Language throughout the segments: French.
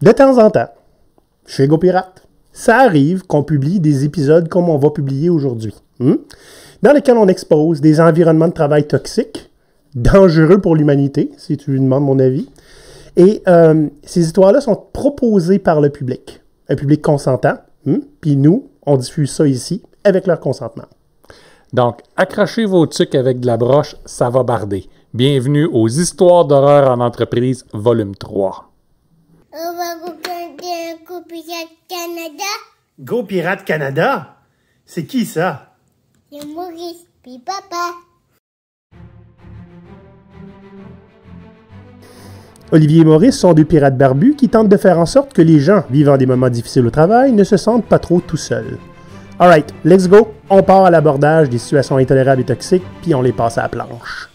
De temps en temps, chez GoPirate, ça arrive qu'on publie des épisodes comme on va publier aujourd'hui, dans lesquels on expose des environnements de travail toxiques, dangereux pour l'humanité, si tu lui demandes mon avis. Et ces histoires-là sont proposées par le public, un public consentant, puis nous, on diffuse ça ici avec leur consentement. Donc, accrochez vos tucs avec de la broche, ça va barder. Bienvenue aux Histoires d'horreur en entreprise, volume 3. On va regarder un GoPirate Canada. GoPirate Canada? C'est qui ça? C'est Maurice, puis papa. Olivier et Maurice sont deux pirates barbus qui tentent de faire en sorte que les gens vivant des moments difficiles au travail ne se sentent pas trop tout seuls. Alright, let's go! On part à l'abordage des situations intolérables et toxiques, puis on les passe à la planche.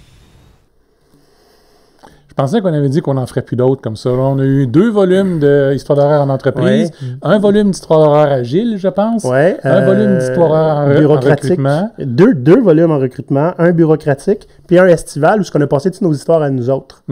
Je pensais qu'on avait dit qu'on n'en ferait plus d'autres comme ça. Là, on a eu 2 volumes d'Histoire d'horreur en entreprise, un volume d'Histoire d'horreur agile, je pense, un volume d'Histoire d'horreur en recrutement. Deux volumes en recrutement, un bureaucratique, puis un estival où on a passé toutes nos histoires à nous autres.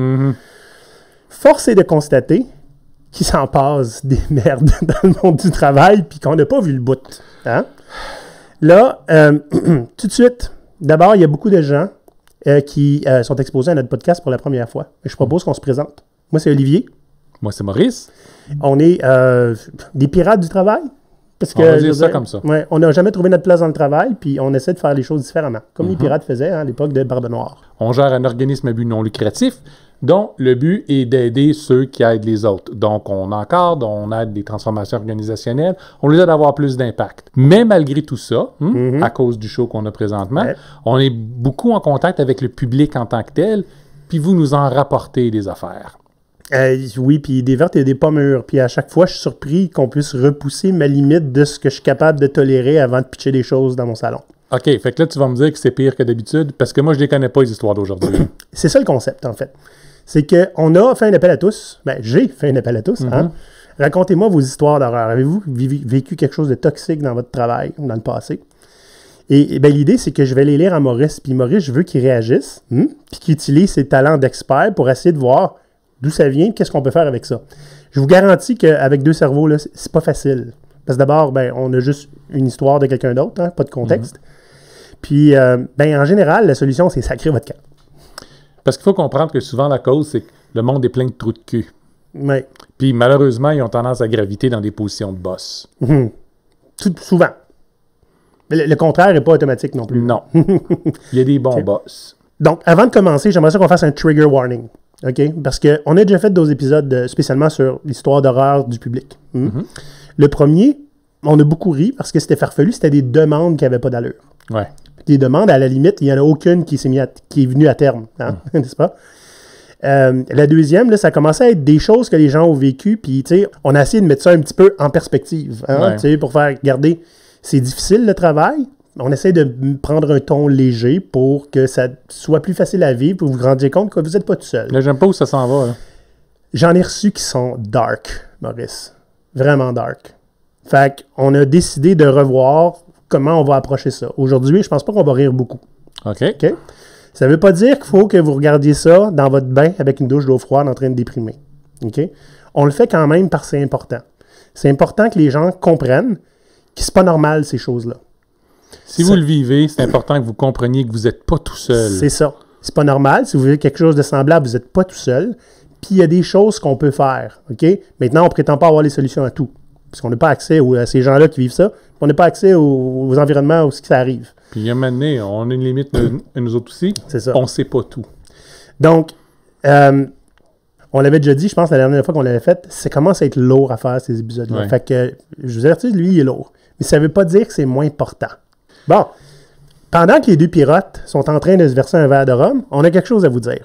Force est de constater qu'il s'en passe des merdes dans le monde du travail puis qu'on n'a pas vu le bout. Hein? Là, tout de suite, d'abord, il y a beaucoup de gens qui sont exposés à notre podcast pour la première fois. Je propose qu'on se présente. Moi, c'est Olivier. Moi, c'est Maurice. On est des pirates du travail. Parce que, on va dire ça comme ça. Ouais, on n'a jamais trouvé notre place dans le travail, puis on essaie de faire les choses différemment, comme les pirates faisaient à l'époque de Barbe Noire. On gère un organisme à but non lucratif, dont le but est d'aider ceux qui aident les autres. Donc, on encadre, on aide des transformations organisationnelles, on les aide à avoir plus d'impact. Mais malgré tout ça, à cause du show qu'on a présentement, on est beaucoup en contact avec le public en tant que tel, puis vous nous en rapportez des affaires. Oui, puis des vertes et des pas mûres. Puis à chaque fois, je suis surpris qu'on puisse repousser ma limite de ce que je suis capable de tolérer avant de pitcher des choses dans mon salon. OK, fait que là, tu vas me dire que c'est pire que d'habitude, parce que moi, je ne les connais pas, les histoires d'aujourd'hui. C'est ça le concept, en fait. C'est qu'on a fait un appel à tous. Ben, j'ai fait un appel à tous. Racontez-moi vos histoires d'horreur. Avez-vous vécu quelque chose de toxique dans votre travail, dans le passé? Et ben, l'idée, c'est que je vais les lire à Maurice. Puis Maurice, je veux qu'il réagisse, puis qu'il utilise ses talents d'expert pour essayer de voir d'où ça vient, qu'est-ce qu'on peut faire avec ça. Je vous garantis qu'avec 2 cerveaux, là, c'est pas facile. Parce que d'abord, ben, on a juste une histoire de quelqu'un d'autre, pas de contexte. Puis, ben, en général, la solution, c'est sacrer votre camp. Parce qu'il faut comprendre que souvent, la cause, c'est que le monde est plein de trous de cul. Ouais. Puis, malheureusement, ils ont tendance à graviter dans des positions de boss. Souvent. Mais le contraire n'est pas automatique non plus. Non. Il y a des bons boss. Donc, avant de commencer, j'aimerais ça qu'on fasse un trigger warning. OK? Parce qu'on a déjà fait 2 épisodes spécialement sur l'histoire d'horreur du public. Le premier, on a beaucoup ri parce que c'était farfelu, c'était des demandes qui n'avaient pas d'allure. Ouais. Des demandes, à la limite, il n'y en a aucune qui est venue à terme. N'est-ce pas? La deuxième, là, ça commençait à être des choses que les gens ont vécues, puis on a essayé de mettre ça un petit peu en perspective. Pour faire, regardez, c'est difficile le travail. On essaie de prendre un ton léger pour que ça soit plus facile à vivre, pour vous rendre compte que vous n'êtes pas tout seul. Là, j'aime pas où ça s'en va. Là. J'en ai reçu qui sont dark, Maurice. Vraiment dark. Fait qu'on a décidé de revoir comment on va approcher ça. Aujourd'hui, je pense pas qu'on va rire beaucoup. OK. Ça veut pas dire qu'il faut que vous regardiez ça dans votre bain avec une douche d'eau froide en train de déprimer. OK? On le fait quand même parce que c'est important. C'est important que les gens comprennent que c'est pas normal, ces choses-là. Si vous le vivez, c'est important que vous compreniez que vous n'êtes pas tout seul. C'est ça. C'est pas normal. Si vous vivez quelque chose de semblable, vous n'êtes pas tout seul. Puis il y a des choses qu'on peut faire. OK? Maintenant, on ne prétend pas avoir les solutions à tout. Parce qu'on n'a pas accès à ces gens-là qui vivent ça. On n'a pas accès aux environnements où ça arrive. Puis il y a un moment donné, on a une limite, nous autres aussi. C'est ça. On ne sait pas tout. Donc, on l'avait déjà dit, je pense, la dernière fois qu'on l'avait fait, ça commence à être lourd à faire, ces épisodes-là. Ouais. Fait que, je vous avertis, lui, il est lourd. Mais ça ne veut pas dire que c'est moins important. Bon, pendant que les 2 pirates sont en train de se verser un verre de rhum, on a quelque chose à vous dire.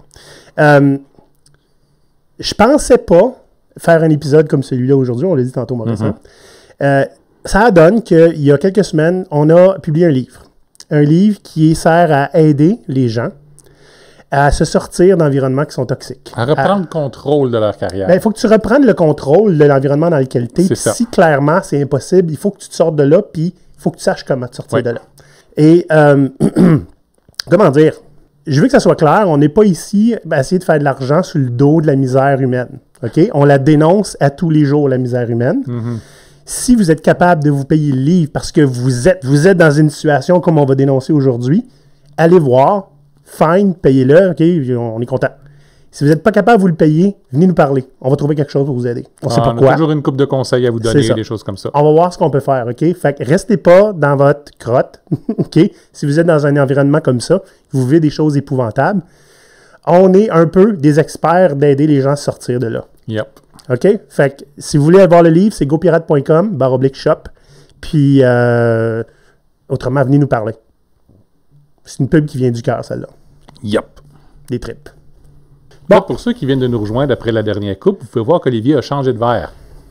Je pensais pas faire un épisode comme celui-là aujourd'hui, on l'a dit tantôt, Maurice. Ça donne qu'il y a quelques semaines, on a publié un livre. Un livre qui sert à aider les gens à se sortir d'environnements qui sont toxiques. À reprendre le contrôle de leur carrière. Il faut que tu reprennes le contrôle de l'environnement dans lequel tu es. Si clairement c'est impossible, il faut que tu te sortes de là, puis il faut que tu saches comment te sortir de là. Et, comment dire, je veux que ça soit clair, on n'est pas ici à essayer de faire de l'argent sur le dos de la misère humaine. OK? On la dénonce à tous les jours, la misère humaine. Si vous êtes capable de vous payer le livre parce que vous êtes dans une situation comme on va dénoncer aujourd'hui, allez voir, fine, payez-le, OK? On est content. Si vous n'êtes pas capable de vous le payer, venez nous parler. On va trouver quelque chose pour vous aider. On sait pourquoi. On a toujours une couple de conseils à vous donner, des choses comme ça. On va voir ce qu'on peut faire, OK? Fait que restez pas dans votre crotte, OK? Si vous êtes dans un environnement comme ça, vous vivez des choses épouvantables, on est un peu des experts d'aider les gens à sortir de là. Yep. OK? Fait que si vous voulez avoir le livre, c'est gopirate.com/shop. Puis, autrement, venez nous parler. C'est une pub qui vient du cœur, celle-là. Yep. Des tripes. Bon. Pour ceux qui viennent de nous rejoindre après la dernière coupe, vous pouvez voir qu'Olivier a changé de verre.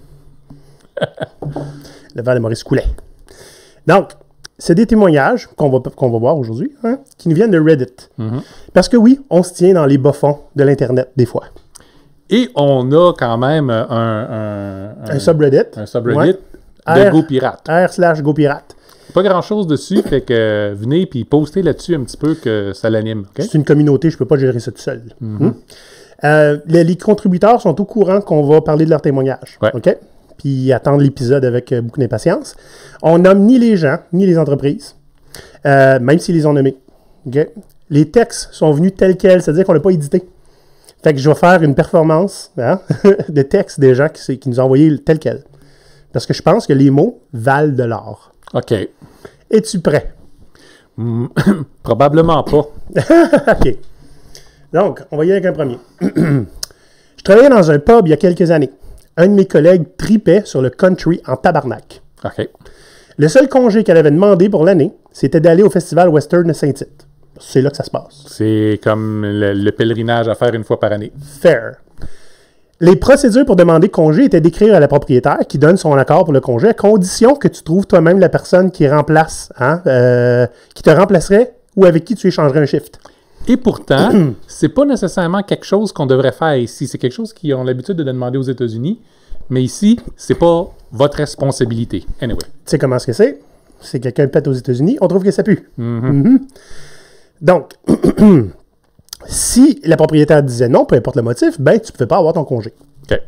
Le verre de Maurice Coulet. Donc, c'est des témoignages qu'on va voir aujourd'hui, hein, qui nous viennent de Reddit. Parce que oui, on se tient dans les bas-fonds de l'Internet, des fois. Et on a quand même un subreddit. Un subreddit de GoPirate. r/GoPirate. Pas grand-chose dessus, fait que venez puis postez là-dessus un petit peu que ça l'anime. Okay? C'est une communauté, je ne peux pas gérer ça tout seul. Les contributeurs sont au courant qu'on va parler de leur témoignage. Ouais. OK? Puis ils attendent l'épisode avec beaucoup d'impatience. On nomme ni les gens, ni les entreprises, même s'ils les ont nommés. OK? Les textes sont venus tels quels, c'est-à-dire qu'on n'a pas édité. Fait que je vais faire une performance de textes des gens qui nous ont envoyé tel quel. Parce que je pense que les mots valent de l'or. OK. Es-tu prêt? Probablement pas. OK. Donc, on va y aller avec un premier. Je travaillais dans un pub il y a quelques années. Un de mes collègues tripait sur le country en tabarnak. OK. Le seul congé qu'elle avait demandé pour l'année, c'était d'aller au festival western de Saint-Tite. C'est là que ça se passe. C'est comme le pèlerinage à faire une fois par année. Fair. Les procédures pour demander congé étaient d'écrire à la propriétaire qui donne son accord pour le congé à condition que tu trouves toi-même la personne qui remplace, qui te remplacerait ou avec qui tu échangerais un shift. Et pourtant, c'est pas nécessairement quelque chose qu'on devrait faire ici. C'est quelque chose qu'ils ont l'habitude de demander aux États-Unis. Mais ici, c'est pas votre responsabilité. Anyway. Tu sais comment est-ce que c'est? C'est quelqu'un pète aux États-Unis, on trouve que ça pue. Donc, si la propriétaire disait non, peu importe le motif, ben tu ne pouvais pas avoir ton congé. OK.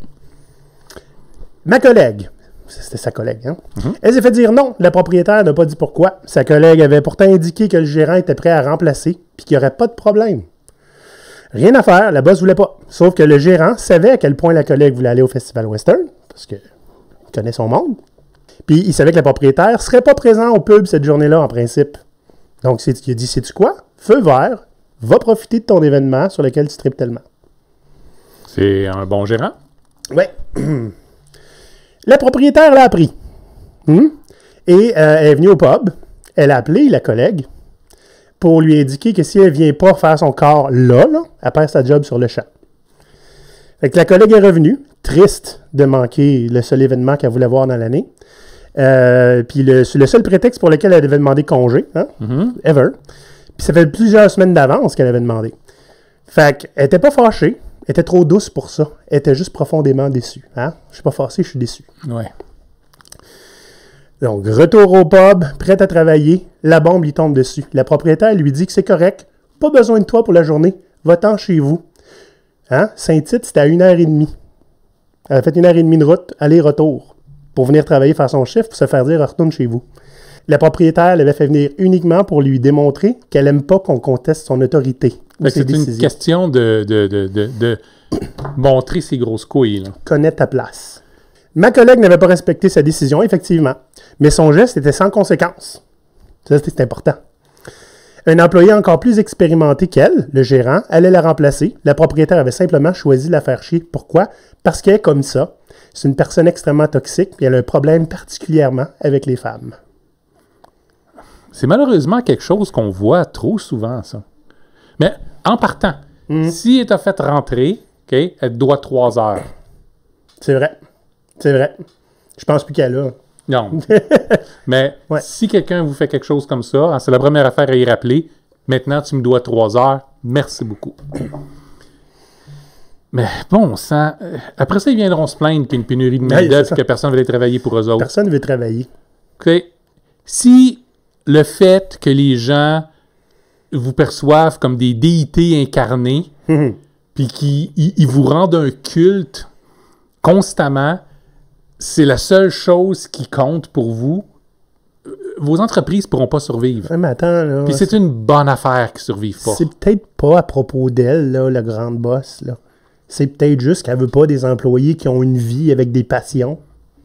Ma collègue, c'était sa collègue, hein? Elle s'est fait dire non. La propriétaire n'a pas dit pourquoi. Sa collègue avait pourtant indiqué que le gérant était prêt à remplacer puis qu'il n'y aurait pas de problème. Rien à faire, la boss voulait pas. Sauf que le gérant savait à quel point la collègue voulait aller au Festival Western, parce qu'il connaît son monde. Puis il savait que la propriétaire ne serait pas présent au pub cette journée-là, en principe. Donc il a dit, sais-tu quoi? Feu vert, va profiter de ton événement sur lequel tu tripes tellement. C'est un bon gérant? Oui. La propriétaire l'a appris. Et elle est venue au pub. Elle a appelé la collègue pour lui indiquer que si elle ne vient pas faire son corps là, elle perd sa job sur le champ. Fait que la collègue est revenue, triste de manquer le seul événement qu'elle voulait voir dans l'année. Puis le seul prétexte pour lequel elle devait demander congé, ever. Puis ça fait plusieurs semaines d'avance qu'elle avait demandé. Fait qu'elle n'était pas fâchée. Elle était trop douce pour ça. Elle était juste profondément déçue. Hein? Je suis pas fâché, je suis déçu. Ouais. Donc, retour au pub, prête à travailler. La bombe lui tombe dessus. La propriétaire lui dit que c'est correct. Pas besoin de toi pour la journée. Va-t'en chez vous. Hein? Saint-Tite, c'était à 1h30. Elle a fait 1h30 de route, aller-retour, pour venir travailler, faire son chiffre, pour se faire dire « retourne chez vous ». La propriétaire l'avait fait venir uniquement pour lui démontrer qu'elle n'aime pas qu'on conteste son autorité. C'est une question de montrer ses grosses couilles. Là. Connais ta place. Ma collègue n'avait pas respecté sa décision, effectivement, mais son geste était sans conséquence. Ça, c'est important. Un employé encore plus expérimenté qu'elle, le gérant, allait la remplacer. La propriétaire avait simplement choisi de la faire chier. Pourquoi? Parce qu'elle est comme ça. C'est une personne extrêmement toxique et elle a un problème particulièrement avec les femmes. C'est malheureusement quelque chose qu'on voit trop souvent, ça. Mais en partant, si elle t'a fait rentrer, okay, elle te doit 3 heures. C'est vrai. C'est vrai. Je pense plus qu'elle a. Non. Mais si quelqu'un vous fait quelque chose comme ça, c'est la première affaire à y rappeler. Maintenant, tu me dois 3 heures. Merci beaucoup. Mais bon sang. Après ça, ils viendront se plaindre qu'il y a une pénurie de main-d'œuvre et que personne ne veut aller travailler pour eux autres. Personne ne veut travailler. Okay. Si le fait que les gens vous perçoivent comme des déités incarnées, puis qu'ils vous rendent un culte, constamment, c'est la seule chose qui compte pour vous, vos entreprises ne pourront pas survivre. Ouais, mais attends, là. Puis c'est une bonne affaire qu'ils ne survivent pas. C'est peut-être pas à propos d'elle, là, la grande boss, là. C'est peut-être juste qu'elle veut pas des employés qui ont une vie avec des passions.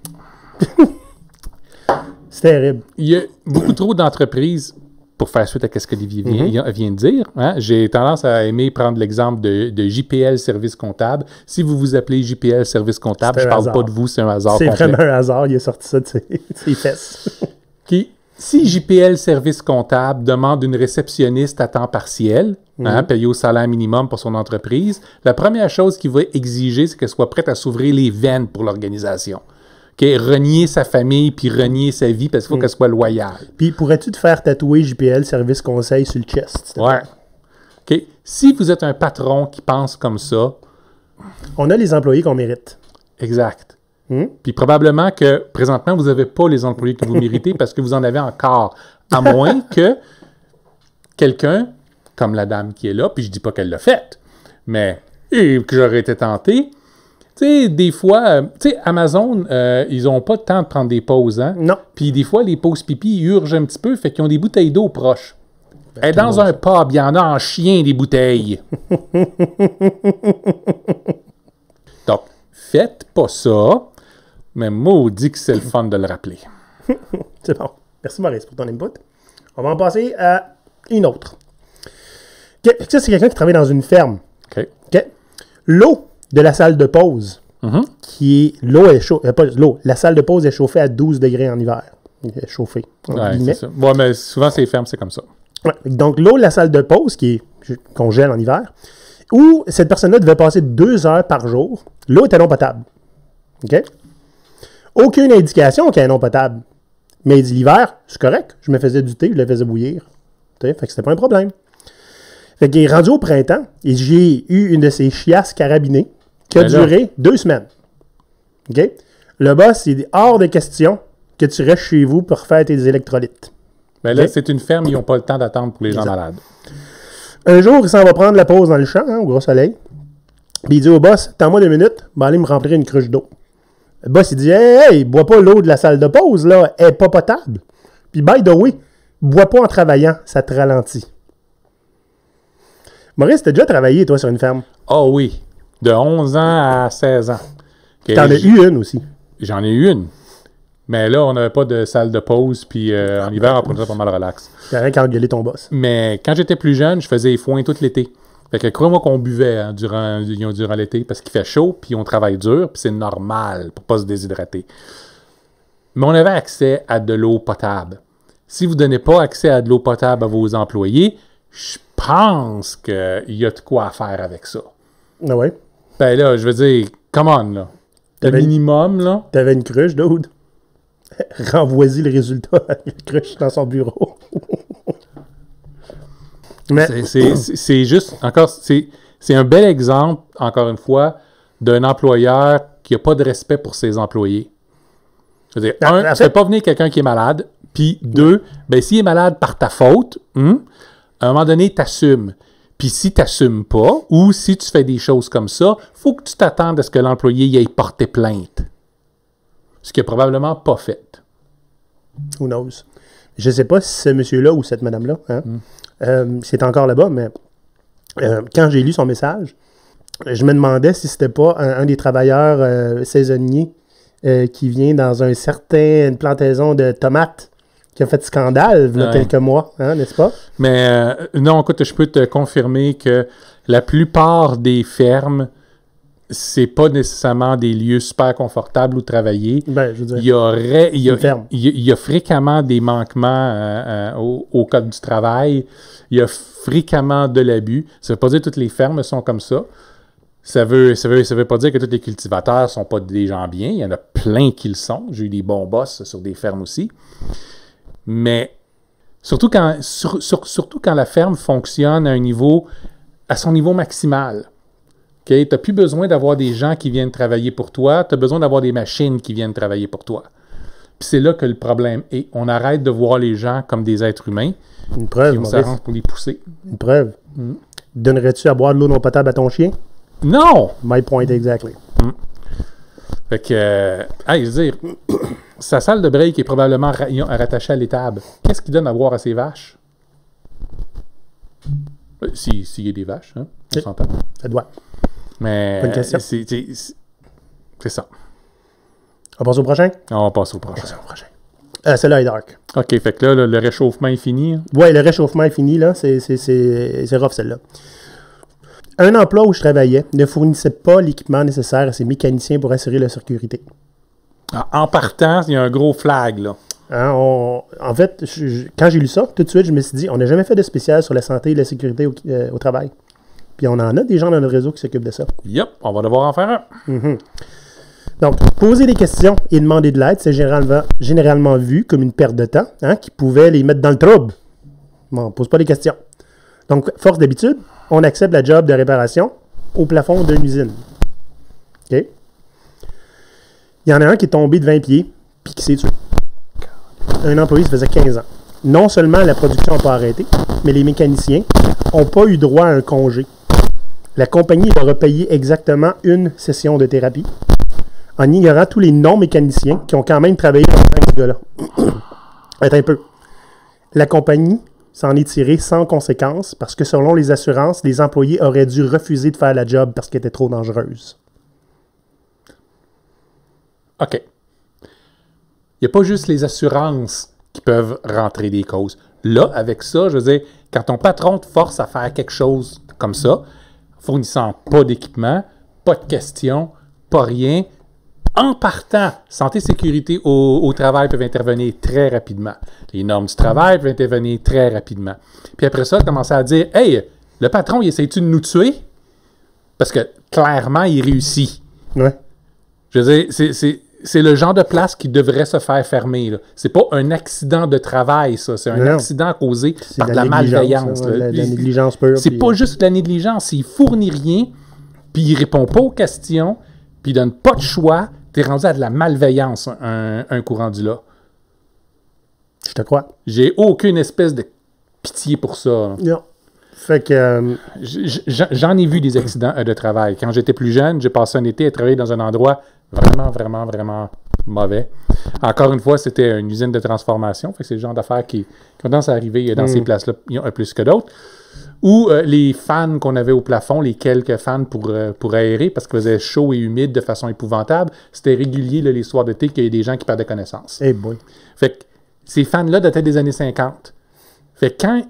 C'est terrible. Il y a beaucoup trop d'entreprises, pour faire suite à ce que Olivier vient de dire, hein, j'ai tendance à aimer prendre l'exemple de JPL Service Comptable. Si vous vous appelez JPL Service Comptable, je ne parle pas de vous, c'est un hasard C'est complet. vraiment un hasard, il a sorti ça de ses fesses. Si JPL Service Comptable demande une réceptionniste à temps partiel, payée au salaire minimum pour son entreprise, la première chose qu'il va exiger, c'est qu'elle soit prête à s'ouvrir les veines pour l'organisation. Renier sa famille puis renier sa vie parce qu'il faut qu'elle soit loyale. Puis pourrais-tu te faire tatouer JPL Service Conseil sur le chest? Ouais. Si vous êtes un patron qui pense comme ça... On a les employés qu'on mérite. Exact. Puis probablement que présentement, vous n'avez pas les employés que vous méritez parce que vous en avez encore. À moins que quelqu'un, comme la dame qui est là, puis je dis pas qu'elle l'a fait, mais que j'aurais été tenté... Tu sais, des fois, Amazon, ils n'ont pas le temps de prendre des pauses, hein? Non. Puis des fois, les pauses pipi, ils urgent un petit peu, fait qu'ils ont des bouteilles d'eau proches. Et dans un pub, il y en a en chien des bouteilles. Donc, faites pas ça, mais maudit que c'est le fun de le rappeler. C'est bon. Merci Maurice pour ton input. On va en passer à une autre. Ça, c'est quelqu'un qui travaille dans une ferme. OK. L'eau de la salle de pause, l'eau est chauffée, pas l'eau, la salle de pause est chauffée à 12 degrés en hiver. Chauffée. Ouais, c'est ça. Ouais, mais souvent, ces fermes, c'est comme ça. Ouais. Donc, l'eau de la salle de pause, qu'on gèle en hiver, où cette personne-là devait passer 2 heures par jour, l'eau était non potable. OK? Aucune indication qu'elle est non potable. Mais il dit l'hiver, c'est correct. Je me faisais du thé, je le faisais bouillir. Fait que c'était pas un problème. Fait qu'il est rendu au printemps et j'ai eu une de ces chiasses carabinées qui a duré 2 semaines. OK? Le boss, il dit hors de question que tu restes chez vous pour faire tes électrolytes. Mais là, c'est une ferme, ils n'ont pas le temps d'attendre pour les gens malades. Un jour, il s'en va prendre la pause dans le champ, au gros soleil. Puis il dit au boss, attends-moi 2 minutes, ben aller me remplir une cruche d'eau. Le boss, il dit hey, bois pas l'eau de la salle de pause, là, elle est pas potable. Puis by the way, bois pas en travaillant, ça te ralentit. Maurice, t'as déjà travaillé, toi, sur une ferme? Ah oui, de 11 ans à 16 ans. T'en as eu une aussi? J'en ai eu une. Mais là, on n'avait pas de salle de pause, puis en hiver, on prenait ça pas mal relax. T'as rien qu'à engueuler ton boss. Mais quand j'étais plus jeune, je faisais les foins tout l'été. Fait que crois-moi qu'on buvait durant l'été parce qu'il fait chaud, puis on travaille dur, puis c'est normal pour pas se déshydrater. Mais on avait accès à de l'eau potable. Si vous ne donnez pas accès à de l'eau potable à vos employés, je pense qu'il y a de quoi faire avec ça. Ah ouais? Ben là, je veux dire, come on, là. Le minimum, là. T'avais une cruche, dude? Renvoie-y le résultat à la cruche dans son bureau. Mais... C'est juste, encore, c'est un bel exemple, encore une fois, d'un employeur qui n'a pas de respect pour ses employés. Je veux dire, un, tu ne fais pas venir quelqu'un qui est malade, puis deux, ben s'il est malade par ta faute, à un moment donné, t'assumes. Puis si tu n'assumes pas, ou si tu fais des choses comme ça, il faut que tu t'attendes à ce que l'employé y aille porter plainte. Ce qu'il n'a probablement pas fait. Who knows? Je ne sais pas si ce monsieur-là ou cette madame-là, c'est encore là-bas, mais quand j'ai lu son message, je me demandais si c'était pas un des travailleurs saisonniers qui vient dans une plantaison de tomates qui a fait scandale il y a quelques mois, n'est-ce pas? Mais non, écoute, je peux te confirmer que la plupart des fermes, c'est pas nécessairement des lieux super confortables où travailler. Ben, je veux dire, il y a fréquemment des manquements au code du travail. Il y a fréquemment de l'abus. Ça veut pas dire que toutes les fermes sont comme ça. Ça veut pas dire que tous les cultivateurs sont pas des gens bien. Il y en a plein qui le sont. J'ai eu des bons boss sur des fermes aussi. Mais surtout quand la ferme fonctionne à son niveau maximal. Okay? Tu n'as plus besoin d'avoir des gens qui viennent travailler pour toi. Tu as besoin d'avoir des machines qui viennent travailler pour toi. Puis c'est là que le problème est. On arrête de voir les gens comme des êtres humains. Une preuve, on s'arrange pour les pousser. Une preuve. Donnerais-tu à boire de l'eau non potable à ton chien? Non! My point exactly. Fait que, je veux dire, sa salle de break est probablement rattachée à l'étable. Qu'est-ce qu'il donne à boire à ses vaches? S'il y a des vaches, hein, on s'entend. Ça doit. Mais Bonne question. c'est ça. On passe au prochain? On va passer au prochain. Celle-là est dark. OK, fait que là, le réchauffement est fini. Hein? Ouais, le réchauffement est fini, là. C'est rough, celle-là. Un emploi où je travaillais ne fournissait pas l'équipement nécessaire à ses mécaniciens pour assurer la sécurité. En partant, il y a un gros flag, là. Hein, en fait, quand j'ai lu ça, tout de suite, je me suis dit, on n'a jamais fait de spécial sur la santé et la sécurité au travail. Puis on en a des gens dans notre réseau qui s'occupent de ça. Yep, on va devoir en faire un. Mm-hmm. Donc, poser des questions et demander de l'aide, c'est généralement vu comme une perte de temps, hein, qui pouvait les mettre dans le trouble. Bon, on ne pose pas des questions. Donc, force d'habitude, on accepte la job de réparation au plafond d'une usine. OK? Il y en a un qui est tombé de 20 pieds puis qui s'est tué. Un employé, ça faisait 15 ans. Non seulement la production n'a pas arrêté, mais les mécaniciens n'ont pas eu droit à un congé. La compagnie leur a payé exactement une session de thérapie en ignorant tous les non-mécaniciens qui ont quand même travaillé dans ce gars-là. Attends un peu. La compagnie s'en est tirée sans conséquence parce que selon les assurances, les employés auraient dû refuser de faire la job parce qu'elle était trop dangereuse. OK. Il n'y a pas juste les assurances qui peuvent rentrer des causes. Là, avec ça, je veux dire, quand ton patron te force à faire quelque chose comme ça, fournissant pas d'équipement, pas de questions, pas rien, en partant, santé et sécurité au travail peuvent intervenir très rapidement. Les normes du travail peuvent intervenir très rapidement. Puis après ça, commencer à dire, « Hey, le patron, il essaie-tu de nous tuer? » Parce que, clairement, il réussit. Ouais. Je veux dire, c'est le genre de place qui devrait se faire fermer. Là. C'est pas un accident de travail, ça. C'est un accident causé par de la malveillance. De la négligence pure. C'est pas juste de la négligence. Il fournit rien, puis il répond pas aux questions, puis il donne pas de choix. T'es rendu à de la malveillance, un coup rendu là. Je te crois. J'ai aucune espèce de pitié pour ça. Là. Non. Fait que... J'en ai vu des accidents de travail. Quand j'étais plus jeune, j'ai passé un été à travailler dans un endroit vraiment, vraiment, vraiment mauvais. Encore une fois, c'était une usine de transformation. Fait que c'est le genre d'affaires qui tendance à arriver dans ces places-là, il y en a plus que d'autres. Ou les fans qu'on avait au plafond, les quelques fans pour aérer, parce qu'il faisait chaud et humide de façon épouvantable, c'était régulier là, les soirs d'été qu'il y a des gens qui perdaient connaissance. Eh boy. Fait que ces fans-là dataient des années 50. Fait que quand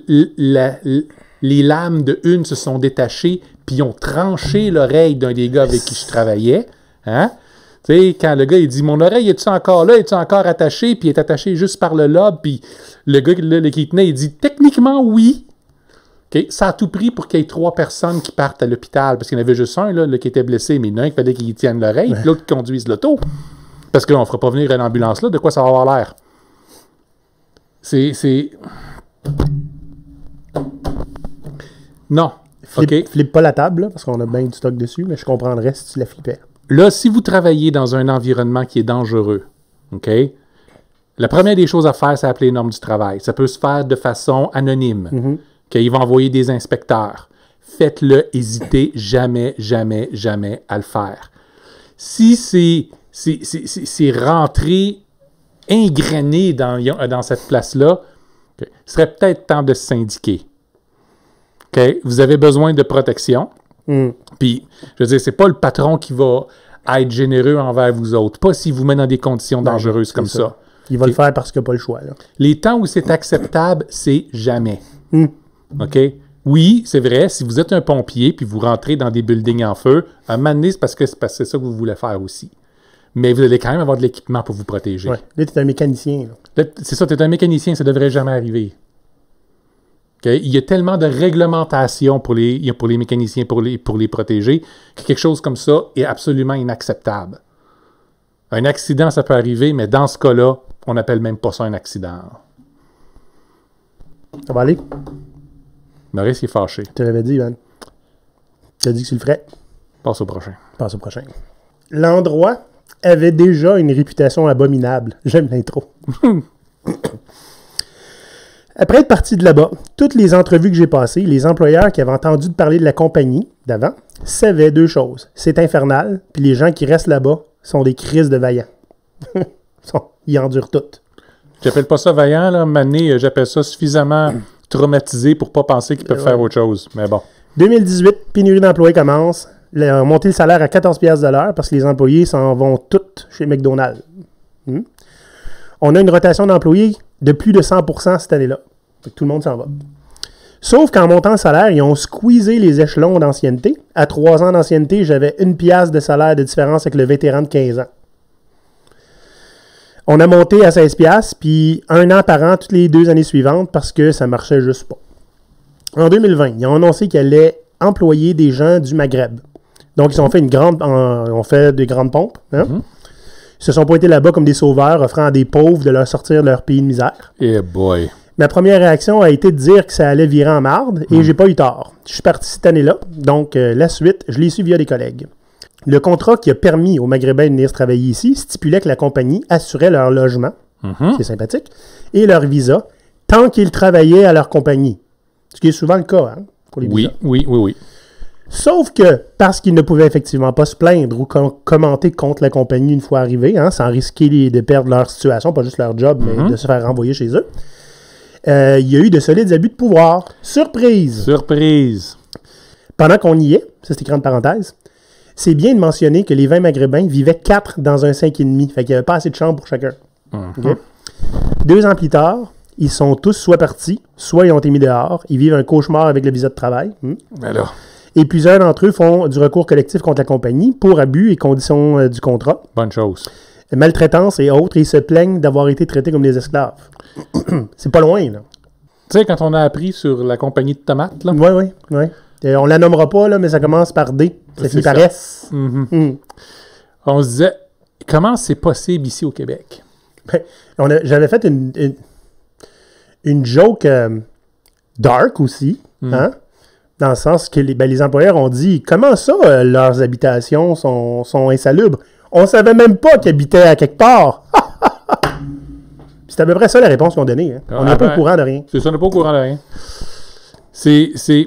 les lames de une se sont détachées, puis ont tranché l'oreille d'un des gars avec qui je travaillais, hein? Tu sais, quand le gars, il dit « Mon oreille, est-tu encore là? Est-tu encore attaché? » Puis il est attaché juste par le lobe, puis le gars qui tenait, il dit « Techniquement, oui. » Okay? Ça a tout pris pour qu'il y ait 3 personnes qui partent à l'hôpital, parce qu'il y en avait juste un là, qui était blessé, mais il y en a un qui fallait qu'il tienne l'oreille, puis l'autre qui conduise l'auto. Parce que là, on ne fera pas venir une ambulance là, de quoi ça va avoir l'air? C'est... Non. Flippe pas la table, là, parce qu'on a bien du stock dessus, mais je comprendrais si tu la flippais. Là, si vous travaillez dans un environnement qui est dangereux, OK? La première des choses à faire, c'est appeler les normes du travail. Ça peut se faire de façon anonyme. Mm-hmm. Okay? Ils vont envoyer des inspecteurs. Faites-le, hésitez jamais, jamais, jamais à le faire. Si c'est rentré, ingréné dans cette place-là, okay, ce serait peut-être temps de se syndiquer. Okay? Vous avez besoin de protection. Puis, je veux dire, c'est pas le patron qui va être généreux envers vous autres. Pas s'il vous met dans des conditions dangereuses comme ça. Il va le faire parce qu'il n'a pas le choix. Là. Les temps où c'est acceptable, c'est jamais. OK? Oui, c'est vrai, si vous êtes un pompier puis vous rentrez dans des buildings en feu, à un moment donné, c'est parce que c'est ça que vous voulez faire aussi. Mais vous allez quand même avoir de l'équipement pour vous protéger. Ouais. Là, tu es un mécanicien. Là, c'est ça, tu es un mécanicien, ça ne devrait jamais arriver. Okay? Il y a tellement de réglementation pour les mécaniciens, pour les protéger, que quelque chose comme ça est absolument inacceptable. Un accident, ça peut arriver, mais dans ce cas-là, on n'appelle même pas ça un accident. Ça va aller? Maurice est fâché. Tu l'avais dit, Ivan. Tu as dit que tu le ferais. Passe au prochain. Passe au prochain. L'endroit avait déjà une réputation abominable. J'aime l'intro. Après être parti de là-bas, toutes les entrevues que j'ai passées, les employeurs qui avaient entendu parler de la compagnie d'avant savaient 2 choses. C'est infernal, puis les gens qui restent là-bas sont des crises de vaillants. Ils endurent tout. J'appelle pas ça vaillant, là. Mané, j'appelle ça suffisamment traumatisé pour pas penser qu'ils peuvent faire autre chose. Mais bon. 2018, pénurie d'employés commence. Monter le salaire à 14$ de l'heure parce que les employés s'en vont tous chez McDonald's. On a une rotation d'employés de plus de 100% cette année-là. Fait que tout le monde s'en va. Sauf qu'en montant le salaire, ils ont squeezé les échelons d'ancienneté. À 3 ans d'ancienneté, j'avais 1$ de salaire de différence avec le vétéran de 15 ans. On a monté à 16$, puis 1 an par an toutes les 2 années suivantes parce que ça marchait juste pas. En 2020, ils ont annoncé qu'ils allaient employer des gens du Maghreb. Donc, ils ont fait des grandes pompes. Hein? Ils se sont pointés là-bas comme des sauveurs, offrant à des pauvres de leur sortir de leur pays de misère. Eh boy. Ma première réaction a été de dire que ça allait virer en marde, et j'ai pas eu tort. Je suis parti cette année-là, donc la suite, je l'ai su via des collègues. Le contrat qui a permis aux Maghrébins de venir travailler ici stipulait que la compagnie assurait leur logement, c'est sympathique, et leur visa, tant qu'ils travaillaient à leur compagnie. Ce qui est souvent le cas hein, pour les visas. Oui. Sauf que, parce qu'ils ne pouvaient effectivement pas se plaindre ou commenter contre la compagnie une fois arrivés, hein, sans risquer de perdre leur situation, pas juste leur job, mais de se faire renvoyer chez eux, il y a eu de solides abus de pouvoir. Surprise! Surprise! Pendant qu'on y est, ça c'est écrit entre parenthèses, c'est bien de mentionner que les 20 Maghrébins vivaient 4 dans un 5,5. Fait qu'il n'y avait pas assez de chambres pour chacun. Okay? 2 ans plus tard, ils sont tous soit partis, soit ils ont été mis dehors. Ils vivent un cauchemar avec le visa de travail. Alors. Et plusieurs d'entre eux font du recours collectif contre la compagnie pour abus et conditions du contrat. Bonne chose. Maltraitance et autres, et ils se plaignent d'avoir été traités comme des esclaves. C'est pas loin, là. Tu sais, quand on a appris sur la compagnie de tomates, là. Oui. On la nommera pas, là, mais ça commence par D. Ça finit par S. On se disait, comment c'est possible ici au Québec? Ben, j'avais fait une joke dark aussi, hein? Dans le sens que les employeurs ont dit, comment ça, leurs habitations sont insalubres? On savait même pas qu'ils habitaient à quelque part. C'est à peu près ça la réponse qu'ils ont donnée. Hein? On n'est pas au courant de rien. C'est ça, on n'est pas au courant de rien. C'est...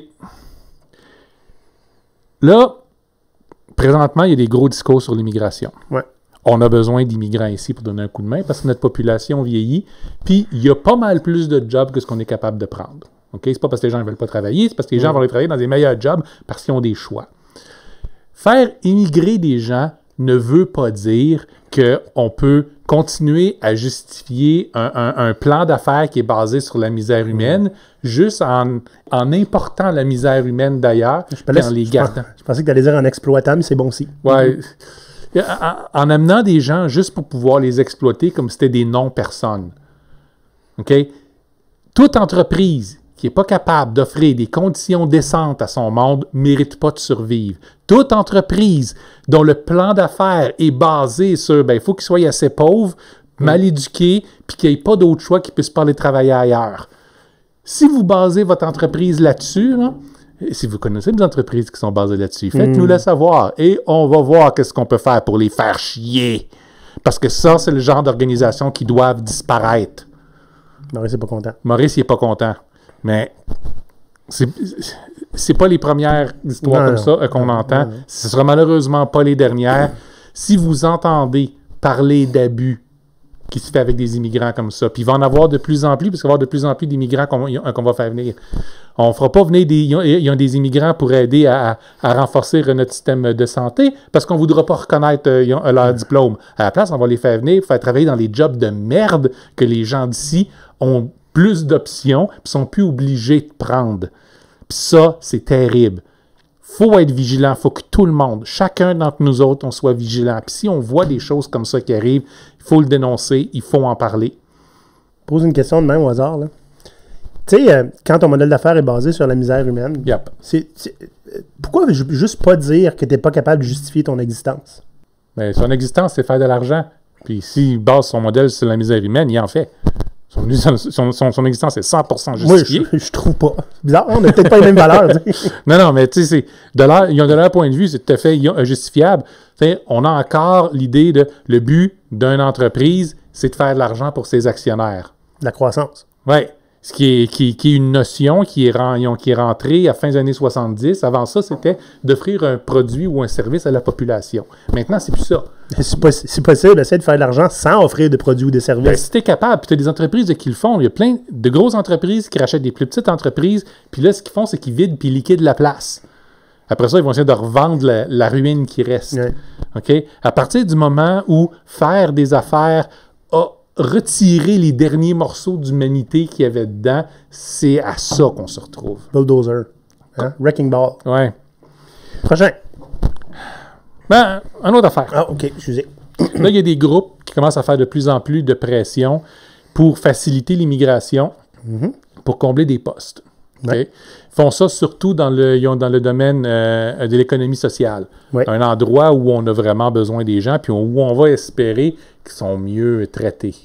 Là, présentement, il y a des gros discours sur l'immigration. Ouais. On a besoin d'immigrants ici pour donner un coup de main parce que notre population vieillit. Puis, il y a pas mal plus de jobs que ce qu'on est capable de prendre. OK? C'est pas parce que les gens ne veulent pas travailler, c'est parce que les gens vont aller travailler dans des meilleurs jobs parce qu'ils ont des choix. Faire immigrer des gens ne veut pas dire qu'on peut continuer à justifier un plan d'affaires qui est basé sur la misère humaine juste en important la misère humaine d'ailleurs et en les gardant. Je pensais que tu allais dire en exploitant, mais c'est bon aussi. Ouais. En amenant des gens juste pour pouvoir les exploiter comme si c'était des non-personnes. OK? Toute entreprise qui n'est pas capable d'offrir des conditions décentes à son monde ne mérite pas de survivre. Toute entreprise dont le plan d'affaires est basé sur il faut qu'il soit assez pauvre, mal éduqué, puis qu'il n'y ait pas d'autre choix qu'il puisse pas aller travailler ailleurs. Si vous basez votre entreprise là-dessus, là, et si vous connaissez des entreprises qui sont basées là-dessus, faites-nous le savoir et on va voir qu'est-ce qu'on peut faire pour les faire chier. Parce que ça, c'est le genre d'organisation qui doivent disparaître. Maurice n'est pas content. Maurice, il n'est pas content. Mais c'est pas les premières histoires comme ça qu'on entend. Ce sera malheureusement pas les dernières. Si vous entendez parler d'abus qui se fait avec des immigrants comme ça, puis il va en avoir de plus en plus, parce qu'il va y avoir de plus en plus d'immigrants qu'on va faire venir. On ne fera pas venir des immigrants pour aider à renforcer notre système de santé, parce qu'on ne voudra pas reconnaître leur diplôme. À la place, on va les faire venir pour faire travailler dans les jobs de merde que les gens d'ici ont plus d'options, puis sont plus obligés de prendre. Puis ça, c'est terrible. Faut être vigilant, faut que tout le monde, chacun d'entre nous autres, on soit vigilant. Puis si on voit des choses comme ça qui arrivent, il faut le dénoncer, il faut en parler. Pose une question de même au hasard, là. Tu sais, quand ton modèle d'affaires est basé sur la misère humaine, pourquoi juste pas dire que tu n'es pas capable de justifier ton existence? Mais son existence, c'est faire de l'argent. Puis s'il base son modèle sur la misère humaine, il en fait. Son existence est 100% justifiée. Moi, je trouve pas. C'est bizarre, on n'a peut-être pas les mêmes valeurs. Non, mais tu sais, de leur point de vue, c'est tout à fait justifiable. T'sais, on a encore l'idée de le but d'une entreprise, c'est de faire de l'argent pour ses actionnaires. La croissance. Oui. Ce qui est une notion qui est rentrée à fin des années 70. Avant ça, c'était d'offrir un produit ou un service à la population. Maintenant, c'est plus ça. C'est possible d'essayer de faire de l'argent sans offrir de produits ou de services. Ben, si tu es capable, puis tu as des entreprises qui le font, il y a plein de grosses entreprises qui rachètent des plus petites entreprises, puis là, ce qu'ils font, c'est qu'ils vident puis liquident la place. Après ça, ils vont essayer de revendre la ruine qui reste. Ouais. OK? À partir du moment où faire des affaires a retiré les derniers morceaux d'humanité qu'il y avait dedans, c'est à ça qu'on se retrouve. Bulldozer. Hein? Wrecking Ball. Ouais. Prochain. Ben, une autre affaire. Ah, OK, excusez. Là, il y a des groupes qui commencent à faire de plus en plus de pression pour faciliter l'immigration, pour combler des postes. Ouais. OK? Ils font ça surtout dans le domaine de l'économie sociale. Ouais. Un endroit où on a vraiment besoin des gens, puis où on va espérer qu'ils sont mieux traités.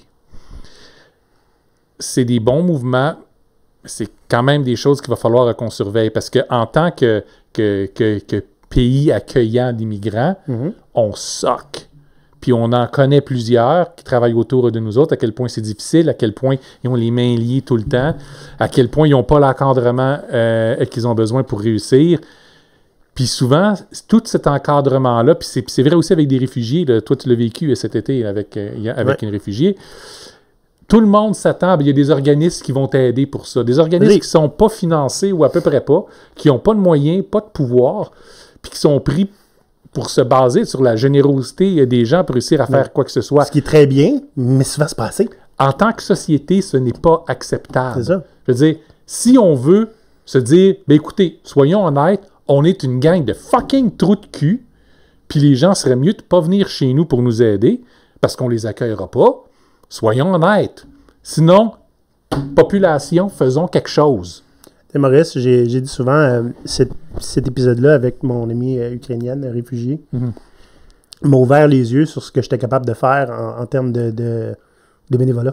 C'est des bons mouvements. C'est quand même des choses qu'il va falloir qu'on surveille, parce qu'en tant que pays accueillant d'immigrants, on soque. Puis on en connaît plusieurs qui travaillent autour de nous autres, à quel point c'est difficile, à quel point ils ont les mains liées tout le temps, à quel point ils n'ont pas l'encadrement qu'ils ont besoin pour réussir. Puis souvent, tout cet encadrement-là, puis c'est vrai aussi avec des réfugiés, là, toi tu l'as vécu cet été avec une réfugiée, tout le monde s'attend, il y a des organismes qui vont t'aider pour ça, des organismes qui ne sont pas financés ou à peu près pas, qui n'ont pas de moyens, pas de pouvoir, puis qui sont pris pour se baser sur la générosité des gens pour réussir à faire quoi que ce soit. Ce qui est très bien, mais ça va se passer. En tant que société, ce n'est pas acceptable. C'est ça. Je veux dire, si on veut se dire, ben écoutez, soyons honnêtes, on est une gang de fucking trous de cul, puis les gens seraient mieux de ne pas venir chez nous pour nous aider, parce qu'on les accueillera pas. Soyons honnêtes. Sinon, population, faisons quelque chose. Et Maurice, j'ai dit souvent, cet épisode-là avec mon amie ukrainienne, réfugiée, m'a ouvert les yeux sur ce que j'étais capable de faire en termes de bénévolat.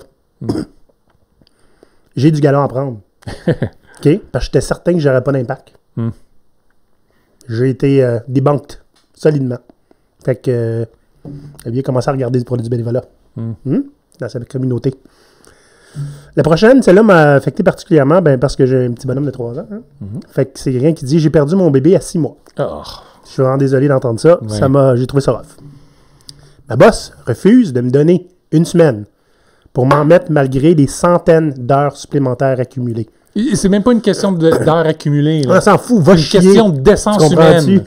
J'ai du galon à prendre. OK? Parce que j'étais certain que j'aurais pas d'impact. J'ai été débunked solidement. Fait que j'ai bien commencé à regarder pour du bénévolat. Dans cette communauté. La prochaine, celle-là m'a affecté particulièrement parce que j'ai un petit bonhomme de 3 ans. Fait que c'est quelqu'un qui dit « J'ai perdu mon bébé à 6 mois. Oh. Je suis vraiment désolé d'entendre ça. Ouais. J'ai trouvé ça rough. Ma boss refuse de me donner 1 semaine pour m'en mettre malgré des centaines d'heures supplémentaires accumulées. C'est même pas une question d'heures accumulées. Là. On s'en fout, va chier. C'est une question d'essence humaine.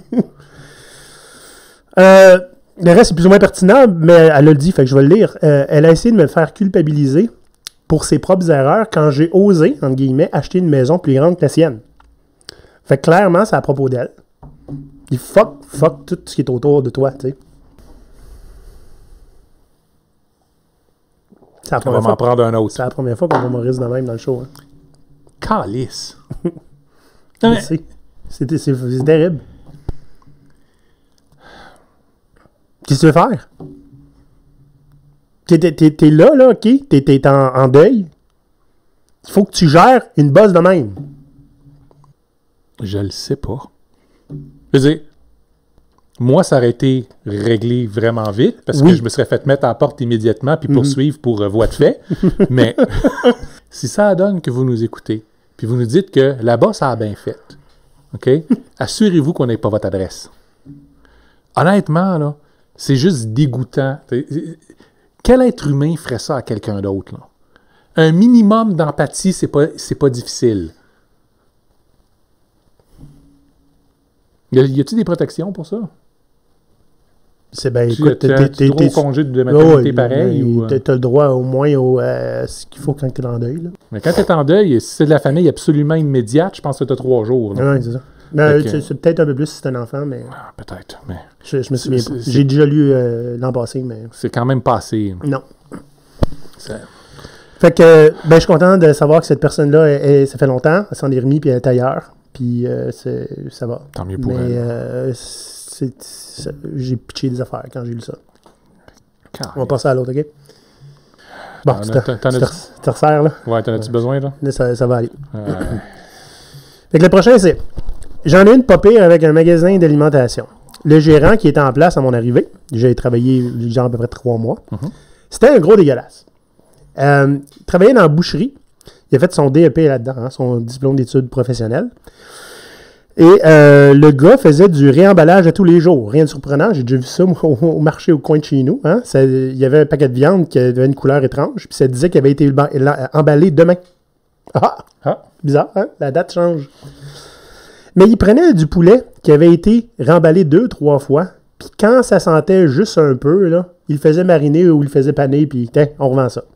Le reste est plus ou moins pertinent, mais elle a le dit, fait que je vais le lire. Elle a essayé de me faire culpabiliser pour ses propres erreurs quand j'ai osé, entre guillemets, acheter une maison plus grande que la sienne. Fait que clairement, c'est à propos d'elle. Il fuck tout ce qui est autour de toi, tu sais. On va m'en prendre un autre. C'est la première fois qu'on voit Maurice de même dans le show. Hein. Calice. C'est terrible. Qu'est-ce que tu veux faire? T'es là, OK? T'es en deuil. Il faut que tu gères une bosse de même. Je le sais pas. Je veux dire, moi, ça aurait été réglé vraiment vite parce que je me serais fait mettre à la porte immédiatement puis poursuivre pour voie de fait. Mais si ça donne que vous nous écoutez puis vous nous dites que là-bas, ça a bien fait, OK? Assurez-vous qu'on n'ait pas votre adresse. Honnêtement, là, c'est juste dégoûtant. Quel être humain ferait ça à quelqu'un d'autre, là? Un minimum d'empathie, c'est pas difficile. Y a-t-il des protections pour ça? C'est bien, écoute, t'es droit au congé de maternité pareil? Ou... T'as le droit au moins à ce qu'il faut quand t'es en deuil. Là. Mais quand t'es en deuil, si c'est de la famille absolument immédiate, je pense que t'as 3 jours. Oui, c'est ça. C'est peut-être un peu plus si c'est un enfant, mais... Ah, peut-être, mais... Je me souviens pas. J'ai déjà lu l'an passé, mais... C'est quand même pas assez. Non. Fait que, je suis content de savoir que cette personne-là, ça fait longtemps, elle s'en est remis, puis elle est ailleurs, puis ça va. Tant mieux pour elle. J'ai pitché des affaires quand j'ai lu ça. Carré. On va passer à l'autre, OK? Bon, tu te resserres, là? Ouais, t'en as-tu besoin, là? Ça va aller. Fait que le prochain, c'est... J'en ai une pas pire avec un magasin d'alimentation. Le gérant qui était en place à mon arrivée, j'ai travaillé genre à peu près 3 mois, c'était un gros dégueulasse. Il travaillait dans la boucherie, Il a fait son DEP là-dedans, hein, son diplôme d'études professionnelles. Et le gars faisait du réemballage à tous les jours. Rien de surprenant. J'ai déjà vu ça moi, au marché au coin de chez nous. Hein. Il y avait un paquet de viande qui avait une couleur étrange. Puis ça disait qu'il avait été emballé demain. Bizarre, hein? La date change. Mais il prenait du poulet qui avait été remballé 2-3 fois. Puis quand ça sentait juste un peu, là, il le faisait mariner ou il le faisait paner. Puis tiens, on revend ça.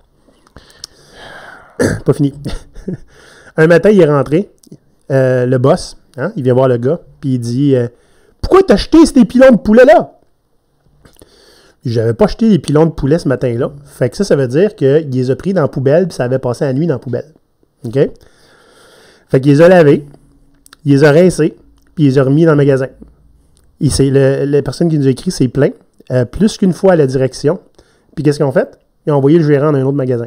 Pas fini. Un matin, il est rentré. Le boss, hein, il vient voir le gars. Puis il dit pourquoi t'as acheté ces pilons de poulet-là? J'avais pas acheté les pilons de poulet ce matin-là. Fait que ça veut dire qu'il les a pris dans la poubelle. Puis ça avait passé la nuit dans la poubelle. OK? Fait qu'il les a lavés. Il les a rincés, puis il les a remis dans le magasin. La personne qui nous a écrit s'est plaint plus qu'une fois à la direction. Puis qu'est-ce qu'ils ont fait? Ils ont envoyé le gérant dans un autre magasin.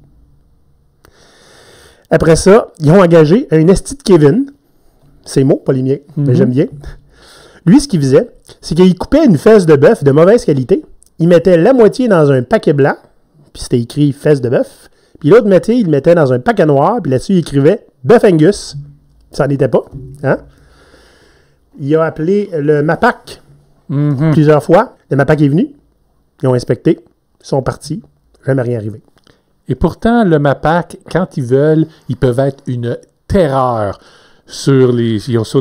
Après ça, ils ont engagé un esti de Kevin. C'est mots, pas les miens, mais j'aime bien. Lui, ce qu'il faisait, c'est qu'il coupait une fesse de bœuf de mauvaise qualité. Il mettait la moitié dans un paquet blanc, puis c'était écrit fesse de bœuf. Puis l'autre moitié, il le mettait dans un paquet noir, puis là-dessus, il écrivait bœuf Angus. Ça n'était pas. Hein? Il a appelé le MAPAC plusieurs fois. Le MAPAC est venu. Ils ont inspecté. Ils sont partis. Jamais rien arrivé. Et pourtant, le MAPAC, quand ils veulent, ils peuvent être une terreur sur les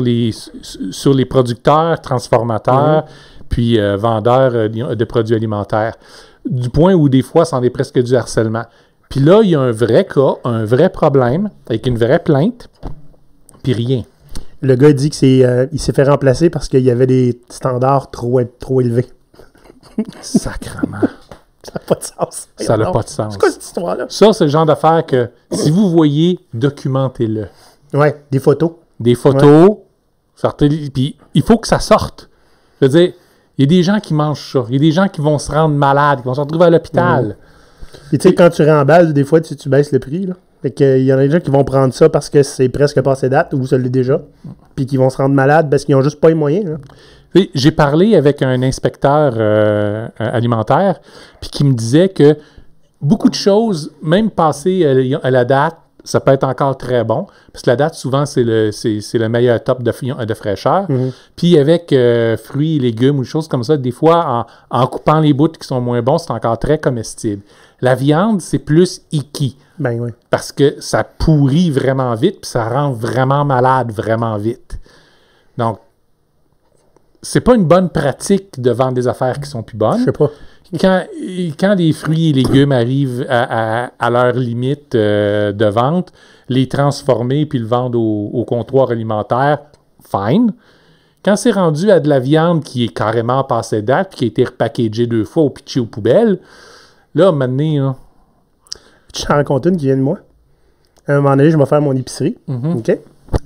producteurs, transformateurs, puis vendeurs de produits alimentaires. Du point où des fois, c'en est presque du harcèlement. Puis là, il y a un vrai cas, un vrai problème, avec une vraie plainte, puis rien. Le gars dit qu'il s'est fait remplacer parce qu'il y avait des standards trop élevés. Sacrement. Ça n'a pas de sens. Ça n'a pas de sens. C'est quoi cette histoire-là? Ça, c'est le genre d'affaire que, si vous voyez, documentez-le. Ouais, des photos. Des photos, sortez, puis il faut que ça sorte. Je veux dire, il y a des gens qui mangent ça. Il y a des gens qui vont se rendre malades, qui vont se retrouver à l'hôpital. Et tu sais, quand tu remballes, des fois, tu baisses le prix, là. Fait qu'il y en a des gens qui vont prendre ça parce que c'est presque passé date ou ça l'est déjà. Puis qui vont se rendre malades parce qu'ils n'ont juste pas les moyens. Là. J'ai parlé avec un inspecteur alimentaire puis qui me disait que beaucoup de choses, même passées à la date, ça peut être encore très bon. Parce que la date, souvent, c'est le meilleur top de fraîcheur. Puis avec fruits et légumes ou des choses comme ça, des fois, en coupant les bouts qui sont moins bons, c'est encore très comestible. La viande, c'est plus icky. Ben oui. Parce que ça pourrit vraiment vite, puis ça rend vraiment malade vraiment vite. Donc, c'est pas une bonne pratique de vendre des affaires qui sont plus bonnes. Je sais pas. Quand les fruits et légumes arrivent à leur limite de vente, les transformer puis le vendre au comptoir alimentaire, fine. Quand c'est rendu à de la viande qui est carrément passée date puis qui a été repackagée 2 fois ou pitchée aux poubelles, là, maintenant, hein, je t'en raconte une qui vient de moi. À un moment donné, je vais faire mon épicerie. OK?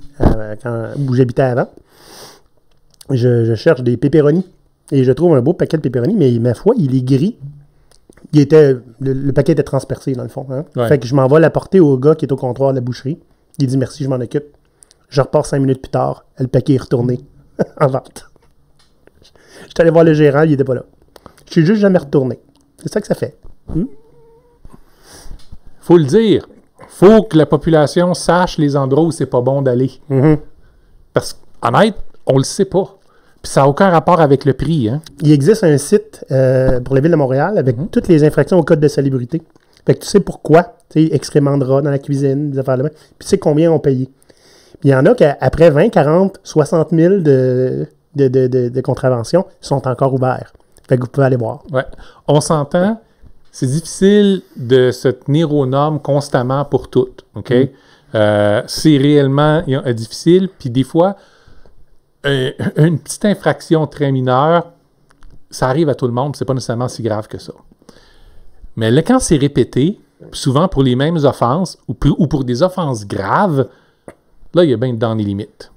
Où j'habitais avant. Je cherche des pepperonis. Et je trouve un beau paquet de pepperonis, mais ma foi, il est gris. Le paquet était transpercé, dans le fond. Hein? Ouais. Fait que je m'en vais l'apporter au gars qui est au comptoir de la boucherie. Il dit merci, je m'en occupe. Je repars 5 minutes plus tard. Le paquet est retourné en vente. Je suis allé voir le gérant, il n'était pas là. Je suis juste jamais retourné. C'est ça que ça fait. Faut le dire. Faut que la population sache les endroits où c'est pas bon d'aller. Parce qu'honnête, on le sait pas. Puis ça n'a aucun rapport avec le prix. Hein? Il existe un site pour la Ville de Montréal avec toutes les infractions au code de salubrité. Fait que tu sais pourquoi. Tu sais, excréments de rat dans la cuisine, des affaires de main. Puis tu sais combien on payé. Puis il y en a qu'après 20, 40, 60 000 de contraventions sont encore ouverts. Fait que vous pouvez aller voir. Ouais. On s'entend. C'est difficile de se tenir aux normes constamment pour toutes. OK? C'est réellement difficile. Puis des fois, une petite infraction très mineure, ça arrive à tout le monde. C'est pas nécessairement si grave que ça. Mais là, quand c'est répété, souvent pour les mêmes offenses ou pour des offenses graves, là, il y a bien dans les limites.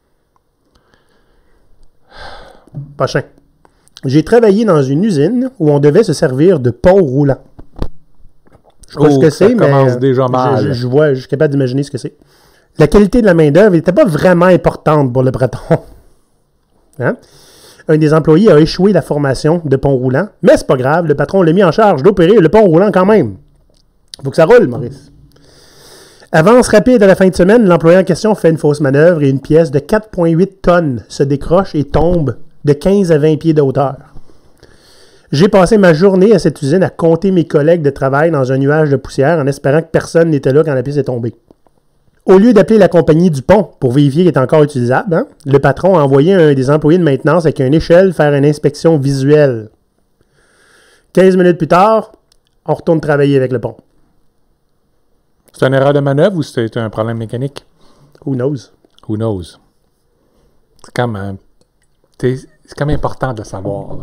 Prochain. J'ai travaillé dans une usine où on devait se servir de pont roulant. Je sais pas ce que c'est, mais commence déjà mal. Je suis capable d'imaginer ce que c'est. La qualité de la main-d'œuvre n'était pas vraiment importante pour le patron. Hein? Un des employés a échoué la formation de pont roulant, mais c'est pas grave, le patron l'a mis en charge d'opérer le pont roulant quand même. Faut que ça roule, Maurice. Avance rapide à la fin de semaine, l'employé en question fait une fausse manœuvre et une pièce de 4,8 tonnes se décroche et tombe de 15 à 20 pieds de hauteur. J'ai passé ma journée à cette usine à compter mes collègues de travail dans un nuage de poussière en espérant que personne n'était là quand la pièce est tombée. Au lieu d'appeler la compagnie du pont pour vérifier qu'elle est encore utilisable, le patron a envoyé un des employés de maintenance avec une échelle faire une inspection visuelle. 15 minutes plus tard, on retourne travailler avec le pont. C'est une erreur de manœuvre ou c'est un problème mécanique? Who knows? Who knows? C'est quand même important de le savoir.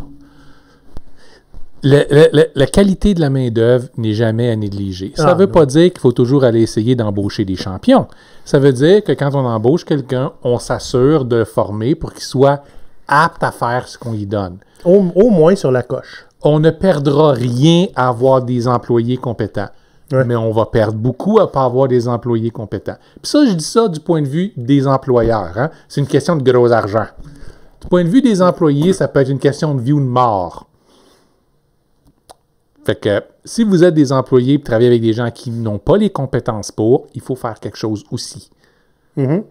La qualité de la main-d'œuvre n'est jamais à négliger. Ça ne veut pas dire qu'il faut toujours aller essayer d'embaucher des champions. Ça veut dire que quand on embauche quelqu'un, on s'assure de le former pour qu'il soit apte à faire ce qu'on lui donne. Au moins sur la coche. On ne perdra rien à avoir des employés compétents. Ouais. Mais on va perdre beaucoup à ne pas avoir des employés compétents. Puis ça, je dis ça du point de vue des employeurs. Hein? C'est une question de gros argent. Du point de vue des employés, ça peut être une question de vie ou de mort. Fait que si vous êtes des employés et travaillez avec des gens qui n'ont pas les compétences pour, il faut faire quelque chose aussi. Mm-hmm.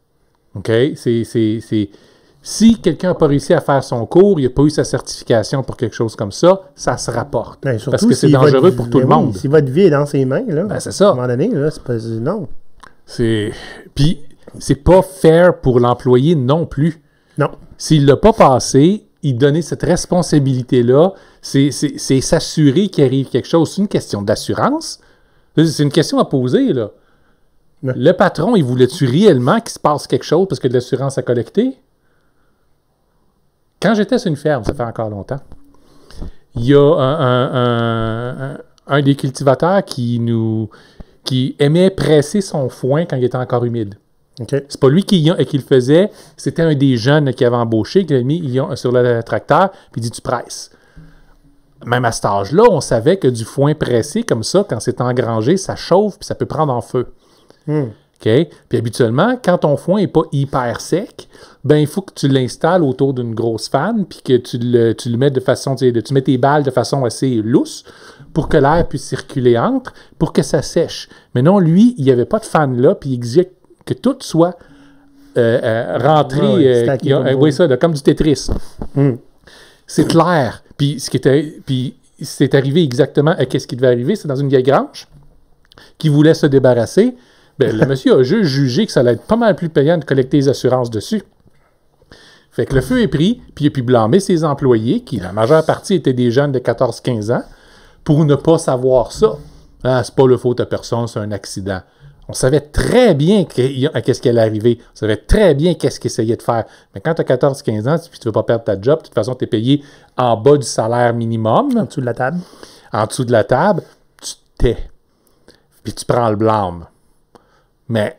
OK? Si quelqu'un n'a pas réussi à faire son cours, il n'a pas eu sa certification pour quelque chose comme ça, ça se rapporte. Ben, surtout parce que c'est dangereux pour tout le monde. Si votre vie est dans ses mains, là, ben, c'est ça. À un moment donné, là, c'est pas... Non. Puis, c'est pas fair pour l'employé non plus. Non. S'il ne l'a pas passé, il donnait cette responsabilité-là, c'est s'assurer qu'il arrive quelque chose. C'est une question d'assurance. C'est une question à poser, là. Ouais. Le patron, il voulait-tu réellement qu'il se passe quelque chose parce que de l'assurance à collecter? Quand j'étais sur une ferme, ça fait encore longtemps, il y a un des cultivateurs qui aimait presser son foin quand il était encore humide. Okay. C'est pas lui qui le faisait, c'était un des jeunes qui avait embauché, qui l'avait mis sur le tracteur, puis il dit « tu presses ». Même à cet âge-là, on savait que du foin pressé comme ça, quand c'est engrangé, ça chauffe puis ça peut prendre en feu. Okay? Puis habituellement, quand ton foin n'est pas hyper sec, ben il faut que tu l'installes autour d'une grosse fan puis que tu le mets de façon, tu mets tes balles de façon assez lousse pour que l'air puisse circuler entre, pour que ça sèche. Mais non, lui, il n'y avait pas de fan là, puis il exigeait que tout soit rentré, oui, ça, comme du Tetris. C'est clair. Puis c'est arrivé exactement à qu'est-ce qui devait arriver. C'est dans une vieille grange qui voulait se débarrasser. Ben, le monsieur a juste jugé que ça allait être pas mal plus payant de collecter les assurances dessus. Fait que le feu est pris, puis il a pu blâmer ses employés, qui la majeure partie étaient des jeunes de 14-15 ans, pour ne pas savoir ça. Ah, c'est pas le faute à personne, c'est un accident. On savait très bien qu'est-ce qui allait arriver. On savait très bien qu'est-ce qu'il essayait de faire. Mais quand tu as 14-15 ans, puis tu ne veux pas perdre ta job, de toute façon, tu es payé en bas du salaire minimum. En dessous de la table. En dessous de la table, tu te tais. Puis tu prends le blâme. Mais...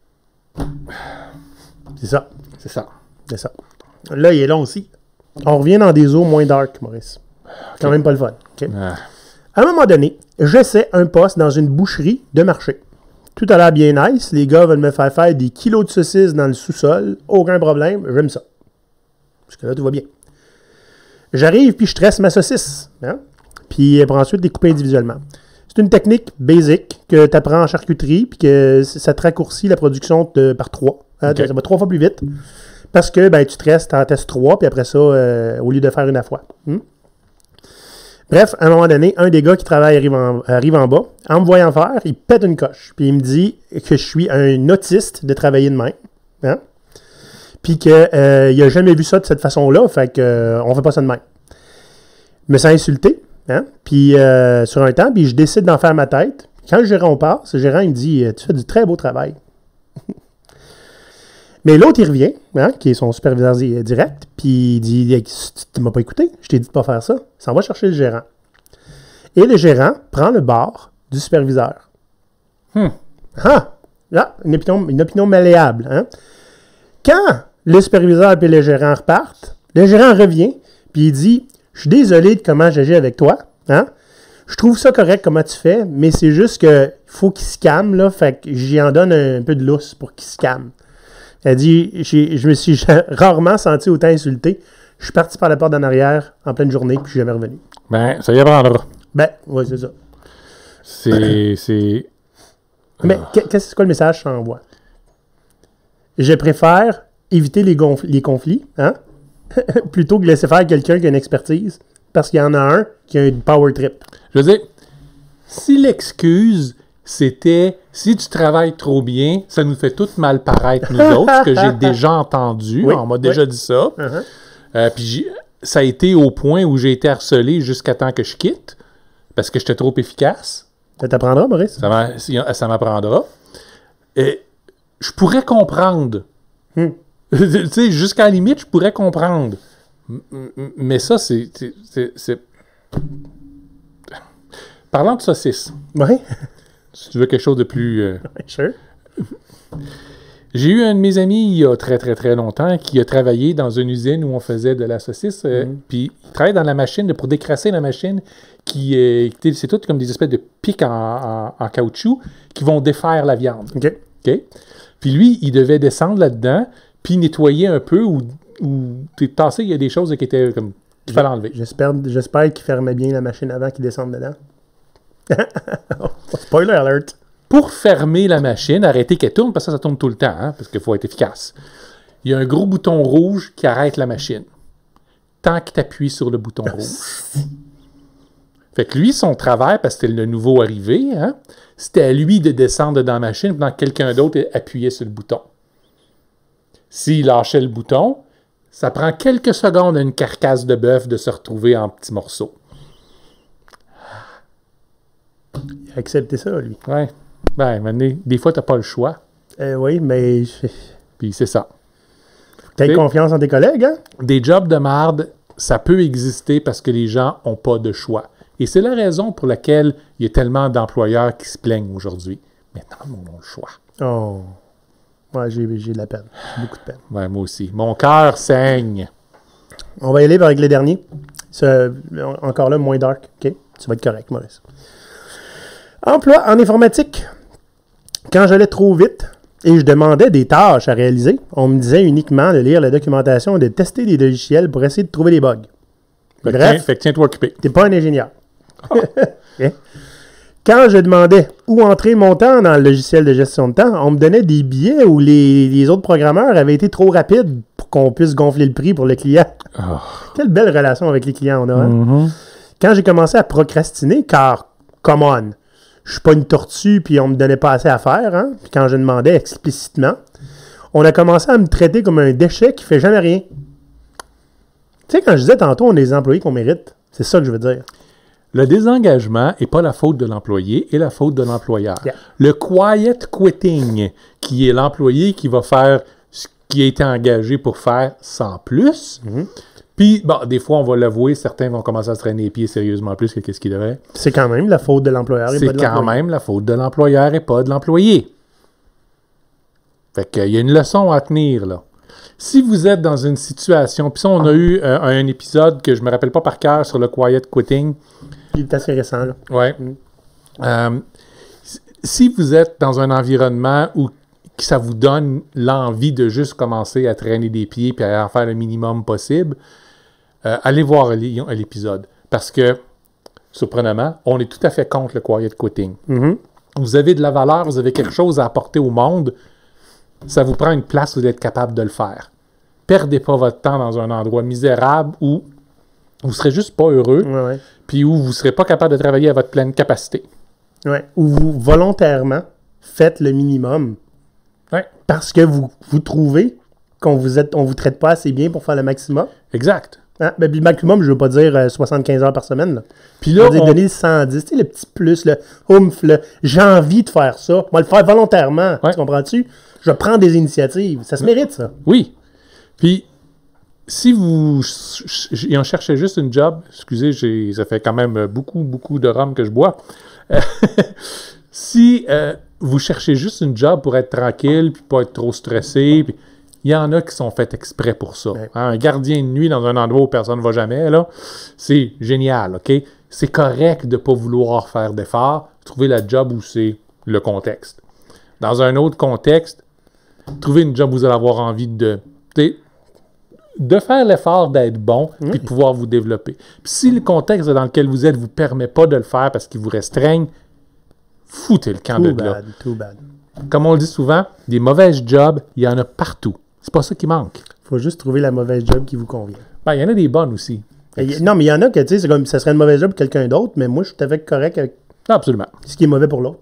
C'est ça. C'est ça. C'est ça. Là, il est long aussi. On revient dans des eaux moins dark, Maurice. Okay. Quand même pas le fun. Okay. À un moment donné, j'essaie un poste dans une boucherie de marché. Tout a l'air bien nice. Les gars veulent me faire des kilos de saucisses dans le sous-sol. Aucun problème. J'aime ça. Jusque-là, tout va bien. J'arrive, puis je tresse ma saucisse. Hein? Puis pour ensuite les couper individuellement. C'est une technique basique que tu apprends en charcuterie, puis que ça te raccourcit la production par 3. Okay. Ça va 3 fois plus vite. Parce que tu tresses, tu en testes 3, puis après ça, au lieu de faire une à fois. Bref, à un moment donné, un des gars qui travaille arrive en bas. En me voyant faire, il pète une coche. Puis il me dit que je suis un autiste de travailler de même. Hein? Puis qu'il n'a jamais vu ça de cette façon-là. Fait qu'on ne fait pas ça de même. Il me sent insulté. Hein? Puis sur un temps, puis je décide d'en faire ma tête. Quand le gérant passe, le gérant il me dit « Tu fais du très beau travail. » Mais l'autre, il revient, hein, qui est son superviseur direct, puis il dit « Tu ne m'as pas écouté, je t'ai dit de ne pas faire ça. » Il s'en va chercher le gérant. Et le gérant prend le bar du superviseur. Ah! Là, une opinion malléable. Hein? Quand le superviseur et le gérant repartent, le gérant revient, puis il dit « Je suis désolé de comment j'agis avec toi. Hein? Je trouve ça correct comment tu fais, mais c'est juste qu'il faut qu'il se calme, là, fait que j'y en donne un peu de lousse pour qu'il se calme. » Elle dit, je me suis rarement senti autant insulté. Je suis parti par la porte d'en arrière en pleine journée, puis je suis jamais revenu. Ben, ça y apprendra. Ben, oui, c'est ça. Mais qu'est-ce que le message que j'envoie? Je préfère éviter les conflits, hein? Plutôt que de laisser faire quelqu'un qui a une expertise, parce qu'il y en a un qui a une power trip. Je veux dire, si l'excuse, c'était « si tu travailles trop bien, ça nous fait tout mal paraître, nous autres », ce que j'ai déjà entendu, Oui, on m'a déjà dit ça. Puis ça a été au point où j'ai été harcelé jusqu'à temps que je quitte, parce que j'étais trop efficace. Ça t'apprendra, Maurice? Ça m'apprendra. Et je pourrais comprendre. Tu sais, jusqu'à la limite, je pourrais comprendre. Mais ça, c'est... Parlant de saucisses. Oui. Si tu veux quelque chose de plus... Sure. J'ai eu un de mes amis il y a très, très, très longtemps qui a travaillé dans une usine où on faisait de la saucisse. Puis il travaille dans la machine pour décrasser la machine c'est tout comme des espèces de pics en caoutchouc qui vont défaire la viande. OK. Puis lui, il devait descendre là-dedans puis nettoyer un peu où t'es tassé, il y a des choses qui étaient comme... qu'il fallait enlever. J'espère qu'il fermait bien la machine avant qu'il descende dedans. Spoiler alert! Pour fermer la machine, arrêter qu'elle tourne, parce que ça tourne tout le temps, hein, parce qu'il faut être efficace. Il y a un gros bouton rouge qui arrête la machine. Tant que tu appuies sur le bouton rouge. Fait que lui, son travail, parce que c'était le nouveau arrivé, hein, c'était à lui de descendre dans la machine pendant que quelqu'un d'autre appuyait sur le bouton. S'il lâchait le bouton, ça prend quelques secondes à une carcasse de bœuf de se retrouver en petits morceaux. Il a accepté ça, lui. Ouais. Ben, des fois, t'as pas le choix. Oui, mais... Puis c'est ça. T'as confiance en tes collègues, hein? Des jobs de marde, ça peut exister parce que les gens n'ont pas de choix. Et c'est la raison pour laquelle il y a tellement d'employeurs qui se plaignent aujourd'hui. Maintenant, on a le choix. Oh. Ouais, j'ai de la peine. Beaucoup de peine. Ouais, moi aussi. Mon cœur saigne. On va y aller avec les derniers. Encore là, moins dark. OK? Tu vas être correct, Maurice. Emploi en informatique. Quand j'allais trop vite et je demandais des tâches à réaliser, on me disait uniquement de lire la documentation et de tester des logiciels pour essayer de trouver des bugs. Bref, fait que tiens-toi occupé. T'es pas un ingénieur. Okay. Quand je demandais où entrer mon temps dans le logiciel de gestion de temps, on me donnait des billets où les autres programmeurs avaient été trop rapides pour qu'on puisse gonfler le prix pour le client. Oh. Quelle belle relation avec les clients on a. Hein? Quand j'ai commencé à procrastiner, car, come on, je suis pas une tortue puis on me donnait pas assez à faire, hein? Puis quand je demandais explicitement, on a commencé à me traiter comme un déchet qui fait jamais rien. Tu sais, quand je disais tantôt, on est des employés qu'on mérite, c'est ça que je veux dire. Le désengagement n'est pas la faute de l'employé et la faute de l'employeur. Yeah. Le quiet quitting, qui est l'employé qui va faire ce qui a été engagé pour faire sans plus. Puis, bon, des fois, on va l'avouer, certains vont commencer à se traîner les pieds sérieusement plus que qu'est-ce qu'ils devraient. C'est quand même la faute de l'employeur et pas de l'employé. C'est quand même la faute de l'employeur et pas de l'employé. Fait qu'il y a une leçon à tenir, là. Si vous êtes dans une situation, puis ça, on a eu un épisode que je me rappelle pas par cœur sur le quiet quitting. Il est assez récent, là. Ouais. Si vous êtes dans un environnement où ça vous donne l'envie de juste commencer à traîner des pieds puis à en faire le minimum possible, allez voir l'épisode. Parce que, surprenamment, on est tout à fait contre le quiet quitting. Vous avez de la valeur, vous avez quelque chose à apporter au monde, ça vous prend une place où vous êtes capable de le faire. Perdez pas votre temps dans un endroit misérable où vous serez juste pas heureux, puis où vous serez pas capable de travailler à votre pleine capacité. Ouais. Où vous, volontairement, faites le minimum. Parce que vous trouvez qu'on vous traite pas assez bien pour faire le maximum. Exact. Hein? Ben, le maximum, je veux pas dire 75 heures par semaine. Là. Puis là, donner le 110, tu sais, le petit plus, le oomph, j'ai envie de faire ça. On va le faire volontairement. Tu comprends-tu? Je prends des initiatives. Ça se mérite, ça. Oui. Puis, si vous en cherchez juste une job, excusez, ça fait quand même beaucoup, beaucoup de rhum que je bois. Si vous cherchez juste une job pour être tranquille, puis pas être trop stressé, puis il y en a qui sont faits exprès pour ça. Ouais. Hein, un gardien de nuit dans un endroit où personne ne va jamais, là, c'est génial, OK? C'est correct de ne pas vouloir faire d'efforts. Trouver la job où c'est le contexte. Dans un autre contexte, trouver une job où vous allez avoir envie de faire l'effort d'être bon puis de pouvoir vous développer. Puis si le contexte dans lequel vous êtes ne vous permet pas de le faire parce qu'il vous restreigne, foutez le camp de là. Too bad. Comme on le dit souvent, des mauvaises jobs, il y en a partout. C'est pas ça qui manque. Faut juste trouver la mauvaise job qui vous convient. Ben, il y en a des bonnes aussi. Non, mais il y en a que, tu sais, c'est comme ça serait une mauvaise job pour quelqu'un d'autre, mais moi, je suis tout à fait correct avec Absolument. ce qui est mauvais pour l'autre.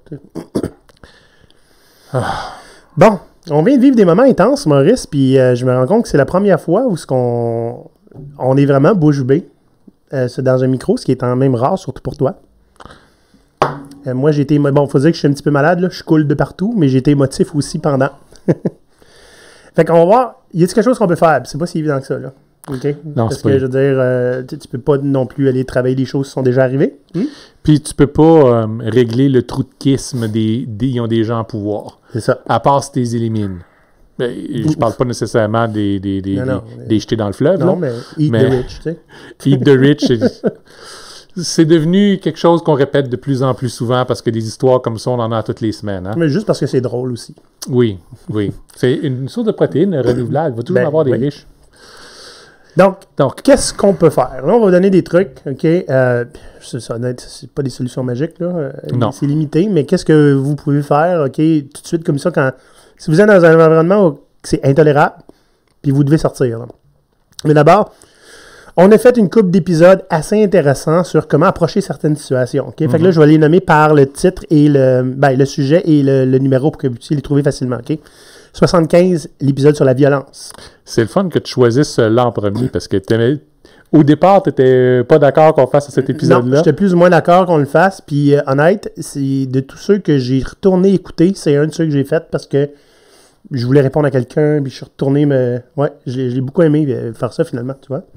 Bon, on vient de vivre des moments intenses, Maurice, puis je me rends compte que c'est la première fois où on est vraiment bouche bée dans un micro, ce qui est quand même rare, surtout pour toi. Moi, j'ai été... Bon, faut dire que je suis un petit peu malade, là. Je coule de partout, mais j'ai été émotif aussi pendant. Fait qu'on va voir, y a-t-il quelque chose qu'on peut faire? C'est pas si évident que ça, là. OK? Non, Parce c'est pas que, je veux dire, tu peux pas non plus aller travailler des choses qui sont déjà arrivées. Puis tu peux pas régler le trou de kisme ils ont des gens en pouvoir. C'est ça. À part si tu les élimines. Ben, je parle pas nécessairement des jeter dans le fleuve. Non, là. mais eat the rich, tu sais. Eat the rich, c'est devenu quelque chose qu'on répète de plus en plus souvent parce que des histoires comme ça, on en a toutes les semaines. Hein? Mais juste parce que c'est drôle aussi. Oui. C'est une source de protéines renouvelable. Il va toujours avoir des riches. Donc, qu'est-ce qu'on peut faire? Là, on va vous donner des trucs, OK? C'est honnête, c'est pas des solutions magiques, là. Non. C'est limité, mais qu'est-ce que vous pouvez faire, OK, tout de suite comme ça, si vous êtes dans un environnement où c'est intolérable, puis vous devez sortir. Là. Mais d'abord, on a fait une couple d'épisodes assez intéressants sur comment approcher certaines situations, OK? Fait que là, je vais les nommer par le titre et le sujet et le numéro pour que vous puissiez les trouver facilement, OK? 75, l'épisode sur la violence. C'est le fun que tu choisisses cela en premier parce que au départ, tu n'étais pas d'accord qu'on fasse cet épisode-là. Non, j'étais plus ou moins d'accord qu'on le fasse. Puis honnête, c'est de tous ceux que j'ai retourné écouter, c'est un de ceux que j'ai fait parce que je voulais répondre à quelqu'un, puis je suis retourné, ouais, j'ai beaucoup aimé faire ça finalement, tu vois.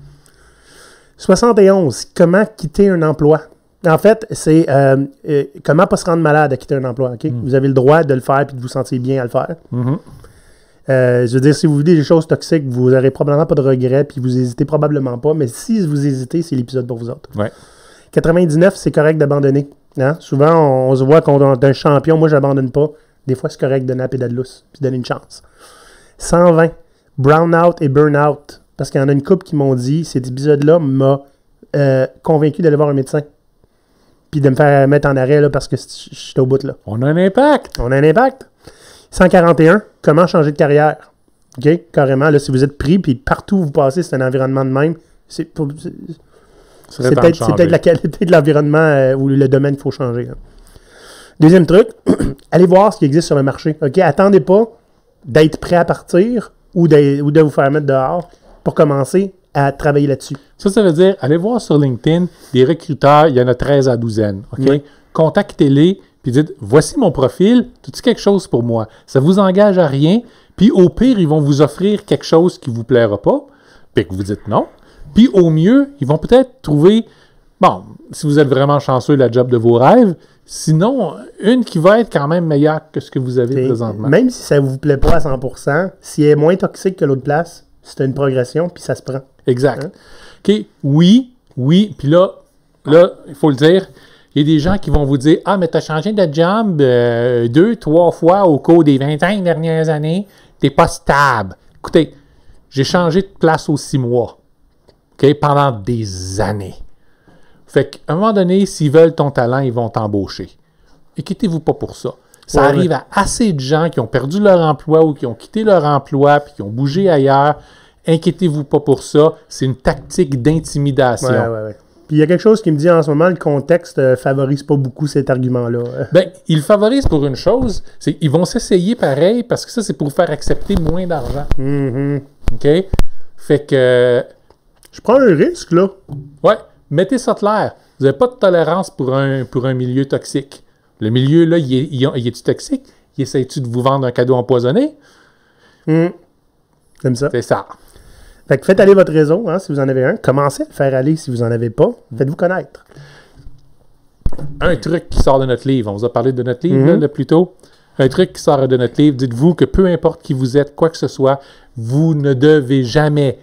71, comment quitter un emploi. En fait, c'est comment pas se rendre malade à quitter un emploi, OK? Vous avez le droit de le faire puis de vous sentir bien à le faire. Je veux dire, si vous vivez des choses toxiques, vous n'aurez probablement pas de regrets, puis vous n'hésitez probablement pas, mais si vous hésitez, c'est l'épisode pour vous autres. Ouais. 99, c'est correct d'abandonner. Hein? Souvent, on se voit qu'on est un champion, moi, j'abandonne pas. Des fois, c'est correct de donner la pédale lousse, puis donner une chance. 120, brown-out et burn-out. Parce qu'il y en a une couple qui m'ont dit, cet épisode-là m'a convaincu d'aller voir un médecin. Puis de me faire mettre en arrêt, là, parce que j'étais au bout, là. On a un impact. On a un impact. 141, comment changer de carrière? OK? Carrément, là, si vous êtes pris, puis partout où vous passez, c'est un environnement de même, c'est peut-être la qualité de l'environnement ou le domaine qu'il faut changer. Là. Deuxième truc, allez voir ce qui existe sur le marché. OK? Attendez pas d'être prêt à partir ou de vous faire mettre dehors pour commencer à travailler là-dessus. Ça veut dire, allez voir sur LinkedIn, des recruteurs, il y en a 13 à douzaine. OK? Oui. Contactez-les, puis dites, voici mon profil, as-tu quelque chose pour moi? Ça vous engage à rien, puis au pire, ils vont vous offrir quelque chose qui ne vous plaira pas, puis que vous dites non. Puis au mieux, ils vont peut-être trouver, bon, si vous êtes vraiment chanceux, la job de vos rêves, sinon, une qui va être quand même meilleure que ce que vous avez présentement. Même si ça ne vous plaît pas à 100%, si elle est moins toxique que l'autre place, c'est une progression, puis ça se prend. Exact. Hein? OK, oui, puis là, il faut le dire, il y a des gens qui vont vous dire « Ah, mais tu as changé de job 2-3 fois au cours des 25 dernières années, t'es pas stable. » Écoutez, j'ai changé de place aux 6 mois, OK, pendant des années. Fait qu'à un moment donné, s'ils veulent ton talent, ils vont t'embaucher. Inquiétez-vous pas pour ça. Ça arrive à assez de gens qui ont perdu leur emploi ou qui ont quitté leur emploi puis qui ont bougé ailleurs. Inquiétez-vous pas pour ça. C'est une tactique d'intimidation. Ouais. Puis il y a quelque chose qui me dit en ce moment, le contexte favorise pas beaucoup cet argument-là. Bien, il favorise pour une chose, c'est qu'ils vont s'essayer pareil parce que ça, c'est pour faire accepter moins d'argent. OK? Fait que... Je prends un risque, là. Ouais, mettez ça clair. Vous n'avez pas de tolérance pour un milieu toxique. Le milieu, là, il est-tu toxique? Il essaie-tu de vous vendre un cadeau empoisonné? Comme ça. C'est ça. Fait que faites aller votre réseau, hein, si vous en avez un. Commencez à le faire aller si vous n'en avez pas. Faites-vous connaître. Un truc qui sort de notre livre. On vous a parlé de notre livre, là, plus tôt. Un truc qui sort de notre livre. Dites-vous que peu importe qui vous êtes, quoi que ce soit, vous ne devez jamais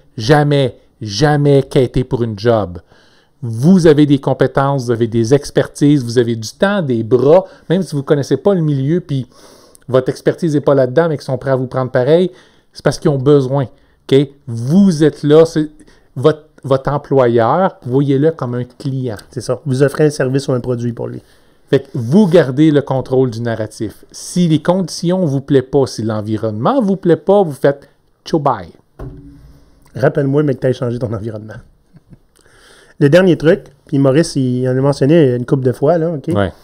quêter pour une job. Vous avez des compétences, vous avez des expertises, vous avez du temps, des bras, même si vous ne connaissez pas le milieu, puis votre expertise n'est pas là-dedans, mais qu'ils sont prêts à vous prendre pareil, c'est parce qu'ils ont besoin. Okay? Vous êtes là, c'est votre employeur, voyez-le comme un client. C'est ça. Vous offrez un service ou un produit pour lui. Fait que vous gardez le contrôle du narratif. Si les conditions ne vous plaisent pas, si l'environnement ne vous plaît pas, vous faites ciao bye. Rappelle-moi, mais que tu as changé ton environnement. Le dernier truc, puis Maurice, il en a mentionné une couple de fois, là, OK? Ouais.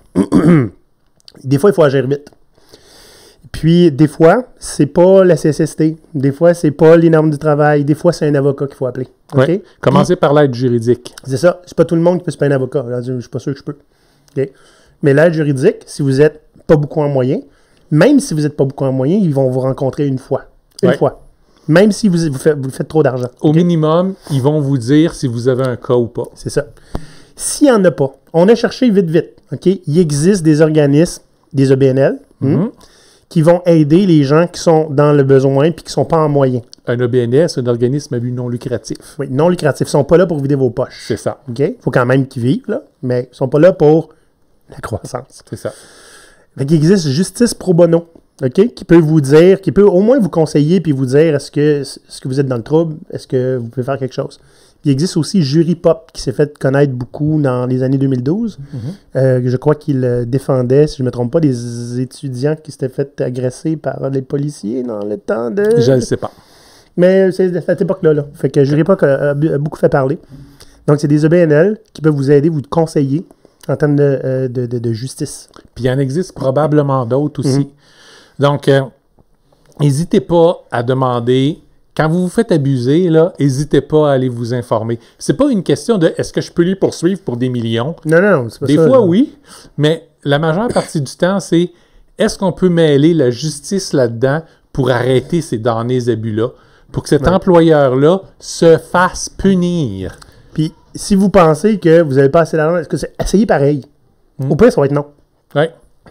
Des fois, il faut agir vite. Puis, des fois, c'est pas la CSST. Des fois, c'est pas les normes du travail. Des fois, c'est un avocat qu'il faut appeler. OK? Ouais. Commencez par l'aide juridique. C'est ça. C'est pas tout le monde qui peut se payer un avocat. Je suis pas sûr que je peux. OK? Mais l'aide juridique, si vous êtes pas beaucoup en moyen, même si vous n'êtes pas beaucoup en moyen, ils vont vous rencontrer une fois. Une fois. Même si vous faites trop d'argent. Au minimum, ils vont vous dire si vous avez un cas ou pas. C'est ça. S'il n'y en a pas, on a cherché vite. OK? Il existe des organismes, des EBNL, qui vont aider les gens qui sont dans le besoin et qui ne sont pas en moyen. Un EBNL, c'est un organisme à but non lucratif. Oui, non lucratif. Ils ne sont pas là pour vider vos poches. C'est ça. OK? Il faut quand même qu'ils vivent, là, mais ils ne sont pas là pour la croissance. C'est ça. Fait qu'il existe Justice Pro Bono, OK? Qui peut vous dire, qui peut au moins vous conseiller puis vous dire est-ce que vous êtes dans le trouble? Est-ce que vous pouvez faire quelque chose? Il existe aussi Jury Pop qui s'est fait connaître beaucoup dans les années 2012. Je crois qu'il défendait, si je ne me trompe pas, des étudiants qui s'étaient fait agresser par les policiers dans le temps de... Je ne le sais pas. Mais c'est à cette époque-là. Là. Fait que Jury Pop a beaucoup fait parler. Donc, c'est des EBNL qui peuvent vous aider, vous conseiller en termes de justice. Puis il y en existe probablement d'autres aussi. Donc, n'hésitez pas à demander... Quand vous vous faites abuser, là, n'hésitez pas à aller vous informer. C'est pas une question de est-ce que je peux les poursuivre pour des millions? Non, c'est pas ça. Des fois, oui, mais la majeure partie du temps, c'est est-ce qu'on peut mêler la justice là-dedans pour arrêter ces damnés abus-là, pour que cet employeur-là se fasse punir? Puis, si vous pensez que vous n'avez pas assez d'argent, est-ce que c'est essayez pareil? Au pire, ça va être non. Oui.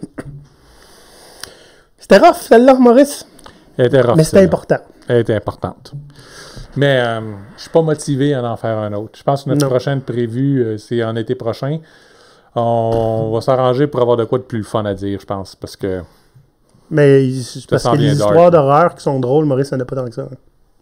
C'était rough, celle-là, Maurice. Elle était rough, mais c'était important. Elle était importante. Mais je ne suis pas motivé à en faire un autre. Je pense que notre prochaine prévue, c'est en été prochain. On va s'arranger pour avoir de quoi de plus le fun à dire, je pense. Parce que. Mais parce que les histoires d'horreur qui sont drôles, Maurice, ça n'a pas tant que ça.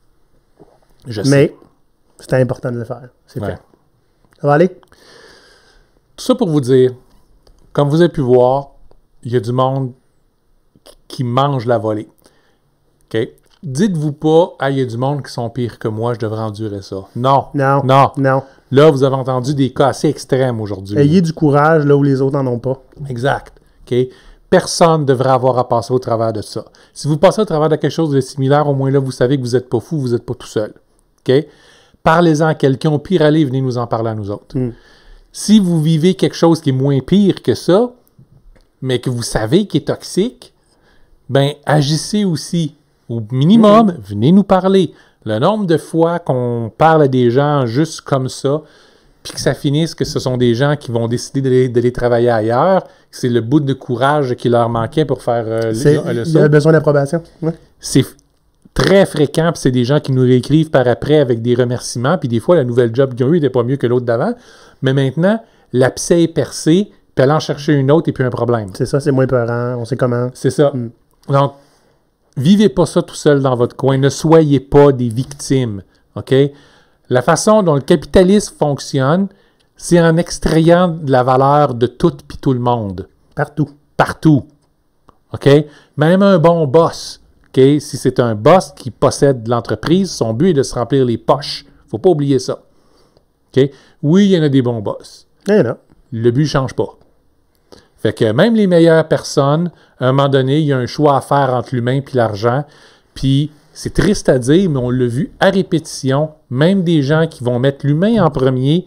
Je sais. Mais c'était important de le faire. C'est fait. Ça va aller? Tout ça pour vous dire, comme vous avez pu voir, il y a du monde qui mange la volée. OK? Dites-vous pas, ah, il y a du monde qui sont pires que moi, je devrais endurer ça. Non. Là, vous avez entendu des cas assez extrêmes aujourd'hui. Ayez du courage là où les autres n'en ont pas. Exact. OK? Personne ne devrait avoir à passer au travers de ça. Si vous passez au travers de quelque chose de similaire, au moins là, vous savez que vous n'êtes pas fou, vous n'êtes pas tout seul. OK? Parlez-en à quelqu'un. Au pire, allez, venez nous en parler à nous autres. Si vous vivez quelque chose qui est moins pire que ça, mais que vous savez qu'il est toxique, ben agissez aussi. Au minimum, venez nous parler. Le nombre de fois qu'on parle à des gens juste comme ça, puis que ça finisse que ce sont des gens qui vont décider d'aller travailler ailleurs, c'est le bout de courage qui leur manquait pour faire le saut. Il y a besoin d'approbation. Ouais. C'est très fréquent, puis c'est des gens qui nous réécrivent par après avec des remerciements, puis des fois, la nouvelle job qu'ils ont eue n'était pas mieux que l'autre d'avant. Mais maintenant, l'abcès est percé, puis aller en chercher une autre et puis un problème. C'est ça, c'est moins peurant, on sait comment. C'est ça. Donc, vivez pas ça tout seul dans votre coin. Ne soyez pas des victimes. OK? La façon dont le capitalisme fonctionne, c'est en extrayant de la valeur de tout puis tout le monde. Partout. OK? Même un bon boss. OK? Si c'est un boss qui possède l'entreprise, son but est de se remplir les poches. Faut pas oublier ça. OK? Oui, il y en a des bons boss. Le but ne change pas. Fait que même les meilleures personnes, à un moment donné, il y a un choix à faire entre l'humain et l'argent. Puis, c'est triste à dire, mais on l'a vu à répétition, même des gens qui vont mettre l'humain en premier,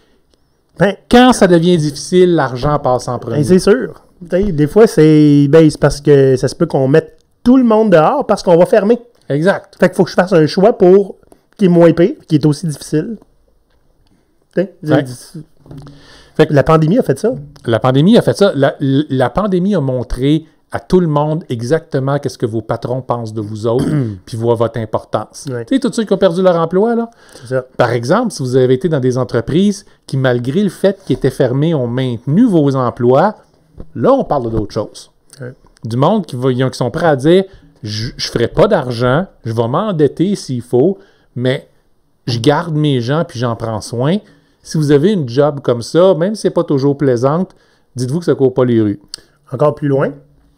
quand ça devient difficile, l'argent passe en premier. C'est sûr. Des fois, c'est parce que ça se peut qu'on mette tout le monde dehors parce qu'on va fermer. Exact. Fait qu'il faut que je fasse un choix pour qui est moins pire, qui est aussi difficile. Fait que la pandémie a fait ça. La pandémie a fait ça. La pandémie a montré à tout le monde exactement qu'est-ce que vos patrons pensent de vous autres, puis voient votre importance. Tu sais, tous ceux qui ont perdu leur emploi, là. C'est ça. Par exemple, si vous avez été dans des entreprises qui, malgré le fait qu'ils étaient fermés, ont maintenu vos emplois, là, on parle d'autre chose. Du monde qui sont prêts à dire « Je ne ferai pas d'argent, je vais m'endetter s'il faut, mais je garde mes gens puis j'en prends soin. » Si vous avez une job comme ça, même si ce n'est pas toujours plaisante, dites-vous que ça ne court pas les rues. Encore plus loin,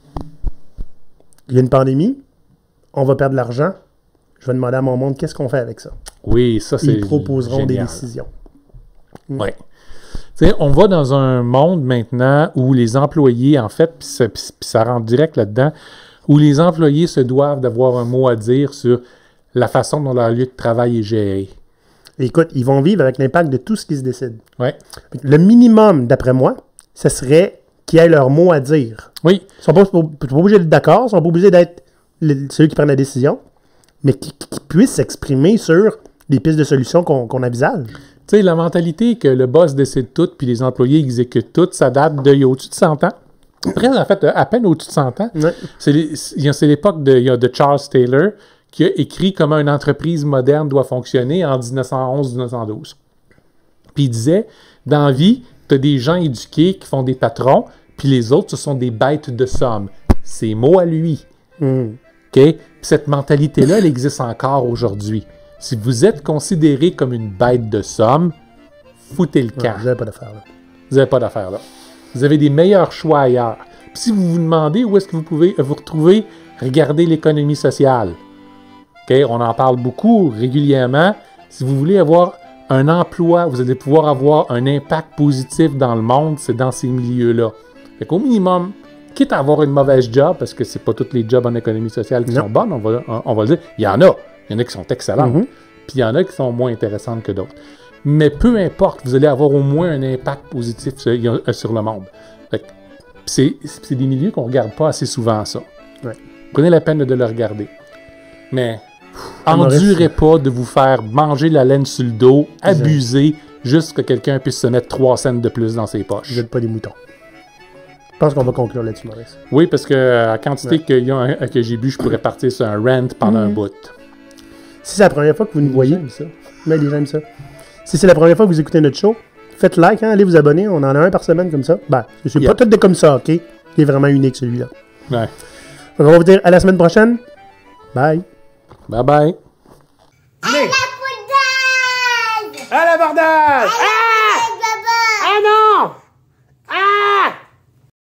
il y a une pandémie, on va perdre de l'argent. Je vais demander à mon monde qu'est-ce qu'on fait avec ça. Oui, ça c'est Ils proposeront des génial. décisions. Oui. Tu sais, on va dans un monde maintenant où les employés, en fait, puis ça rentre direct là-dedans, où les employés se doivent d'avoir un mot à dire sur la façon dont leur lieu de travail est géré. Écoute, ils vont vivre avec l'impact de tout ce qui se décide. Oui. Le minimum, d'après moi, ce serait qu'ils aient leur mot à dire. Oui. Ils ne sont pas obligés d'être d'accord, ils ne sont pas obligés d'être ceux qui prennent la décision, mais qui puissent s'exprimer sur les pistes de solutions qu'on envisage. Tu sais, la mentalité que le boss décide tout puis les employés exécutent tout, ça date d'il y a au-dessus de 100 ans. Après, en fait, à peine au-dessus de 100 ans. Ouais. C'est l'époque de Charles Taylor qui a écrit comment une entreprise moderne doit fonctionner en 1911-1912. Puis il disait, dans la vie, tu as des gens éduqués qui font des patrons, puis les autres, ce sont des bêtes de somme. C'est mot à lui. OK? Puis cette mentalité-là, elle existe encore aujourd'hui. Si vous êtes considéré comme une bête de somme, foutez le camp. Vous n'avez pas d'affaires là. Vous n'avez pas d'affaires là. Vous avez des meilleurs choix ailleurs. Puis si vous vous demandez où est-ce que vous pouvez vous retrouver, regardez l'économie sociale. OK? On en parle beaucoup régulièrement. Si vous voulez avoir un emploi, vous allez pouvoir avoir un impact positif dans le monde, c'est dans ces milieux-là. Fait qu'au minimum, quitte à avoir une mauvaise job, parce que c'est pas tous les jobs en économie sociale qui sont bonnes, on va le dire. Il y en a. Il y en a qui sont excellentes. Puis il y en a qui sont moins intéressantes que d'autres. Mais peu importe, vous allez avoir au moins un impact positif sur le monde. Fait que c'est des milieux qu'on ne regarde pas assez souvent, ça. Ouais. Prenez la peine de le regarder. Mais endurez pas de vous faire manger la laine sur le dos, abuser, juste que quelqu'un puisse se mettre 3 cents de plus dans ses poches. Vous n'êtes pas des moutons. Je pense qu'on va conclure là-dessus, Maurice. Oui, parce que à la quantité que j'ai bu, je pourrais partir sur un rant pendant un bout. Si c'est la première fois que vous nous voyez, ça. Mais les gens aiment ça. Si c'est la première fois que vous écoutez notre show, faites like, hein, allez vous abonner. On en a un par semaine comme ça. Ben, c'est pas tout de comme ça, OK? Il est vraiment unique celui-là. Ouais. Donc, on va vous dire à la semaine prochaine. Bye. Bye bye. À la poudre! À l'abordage!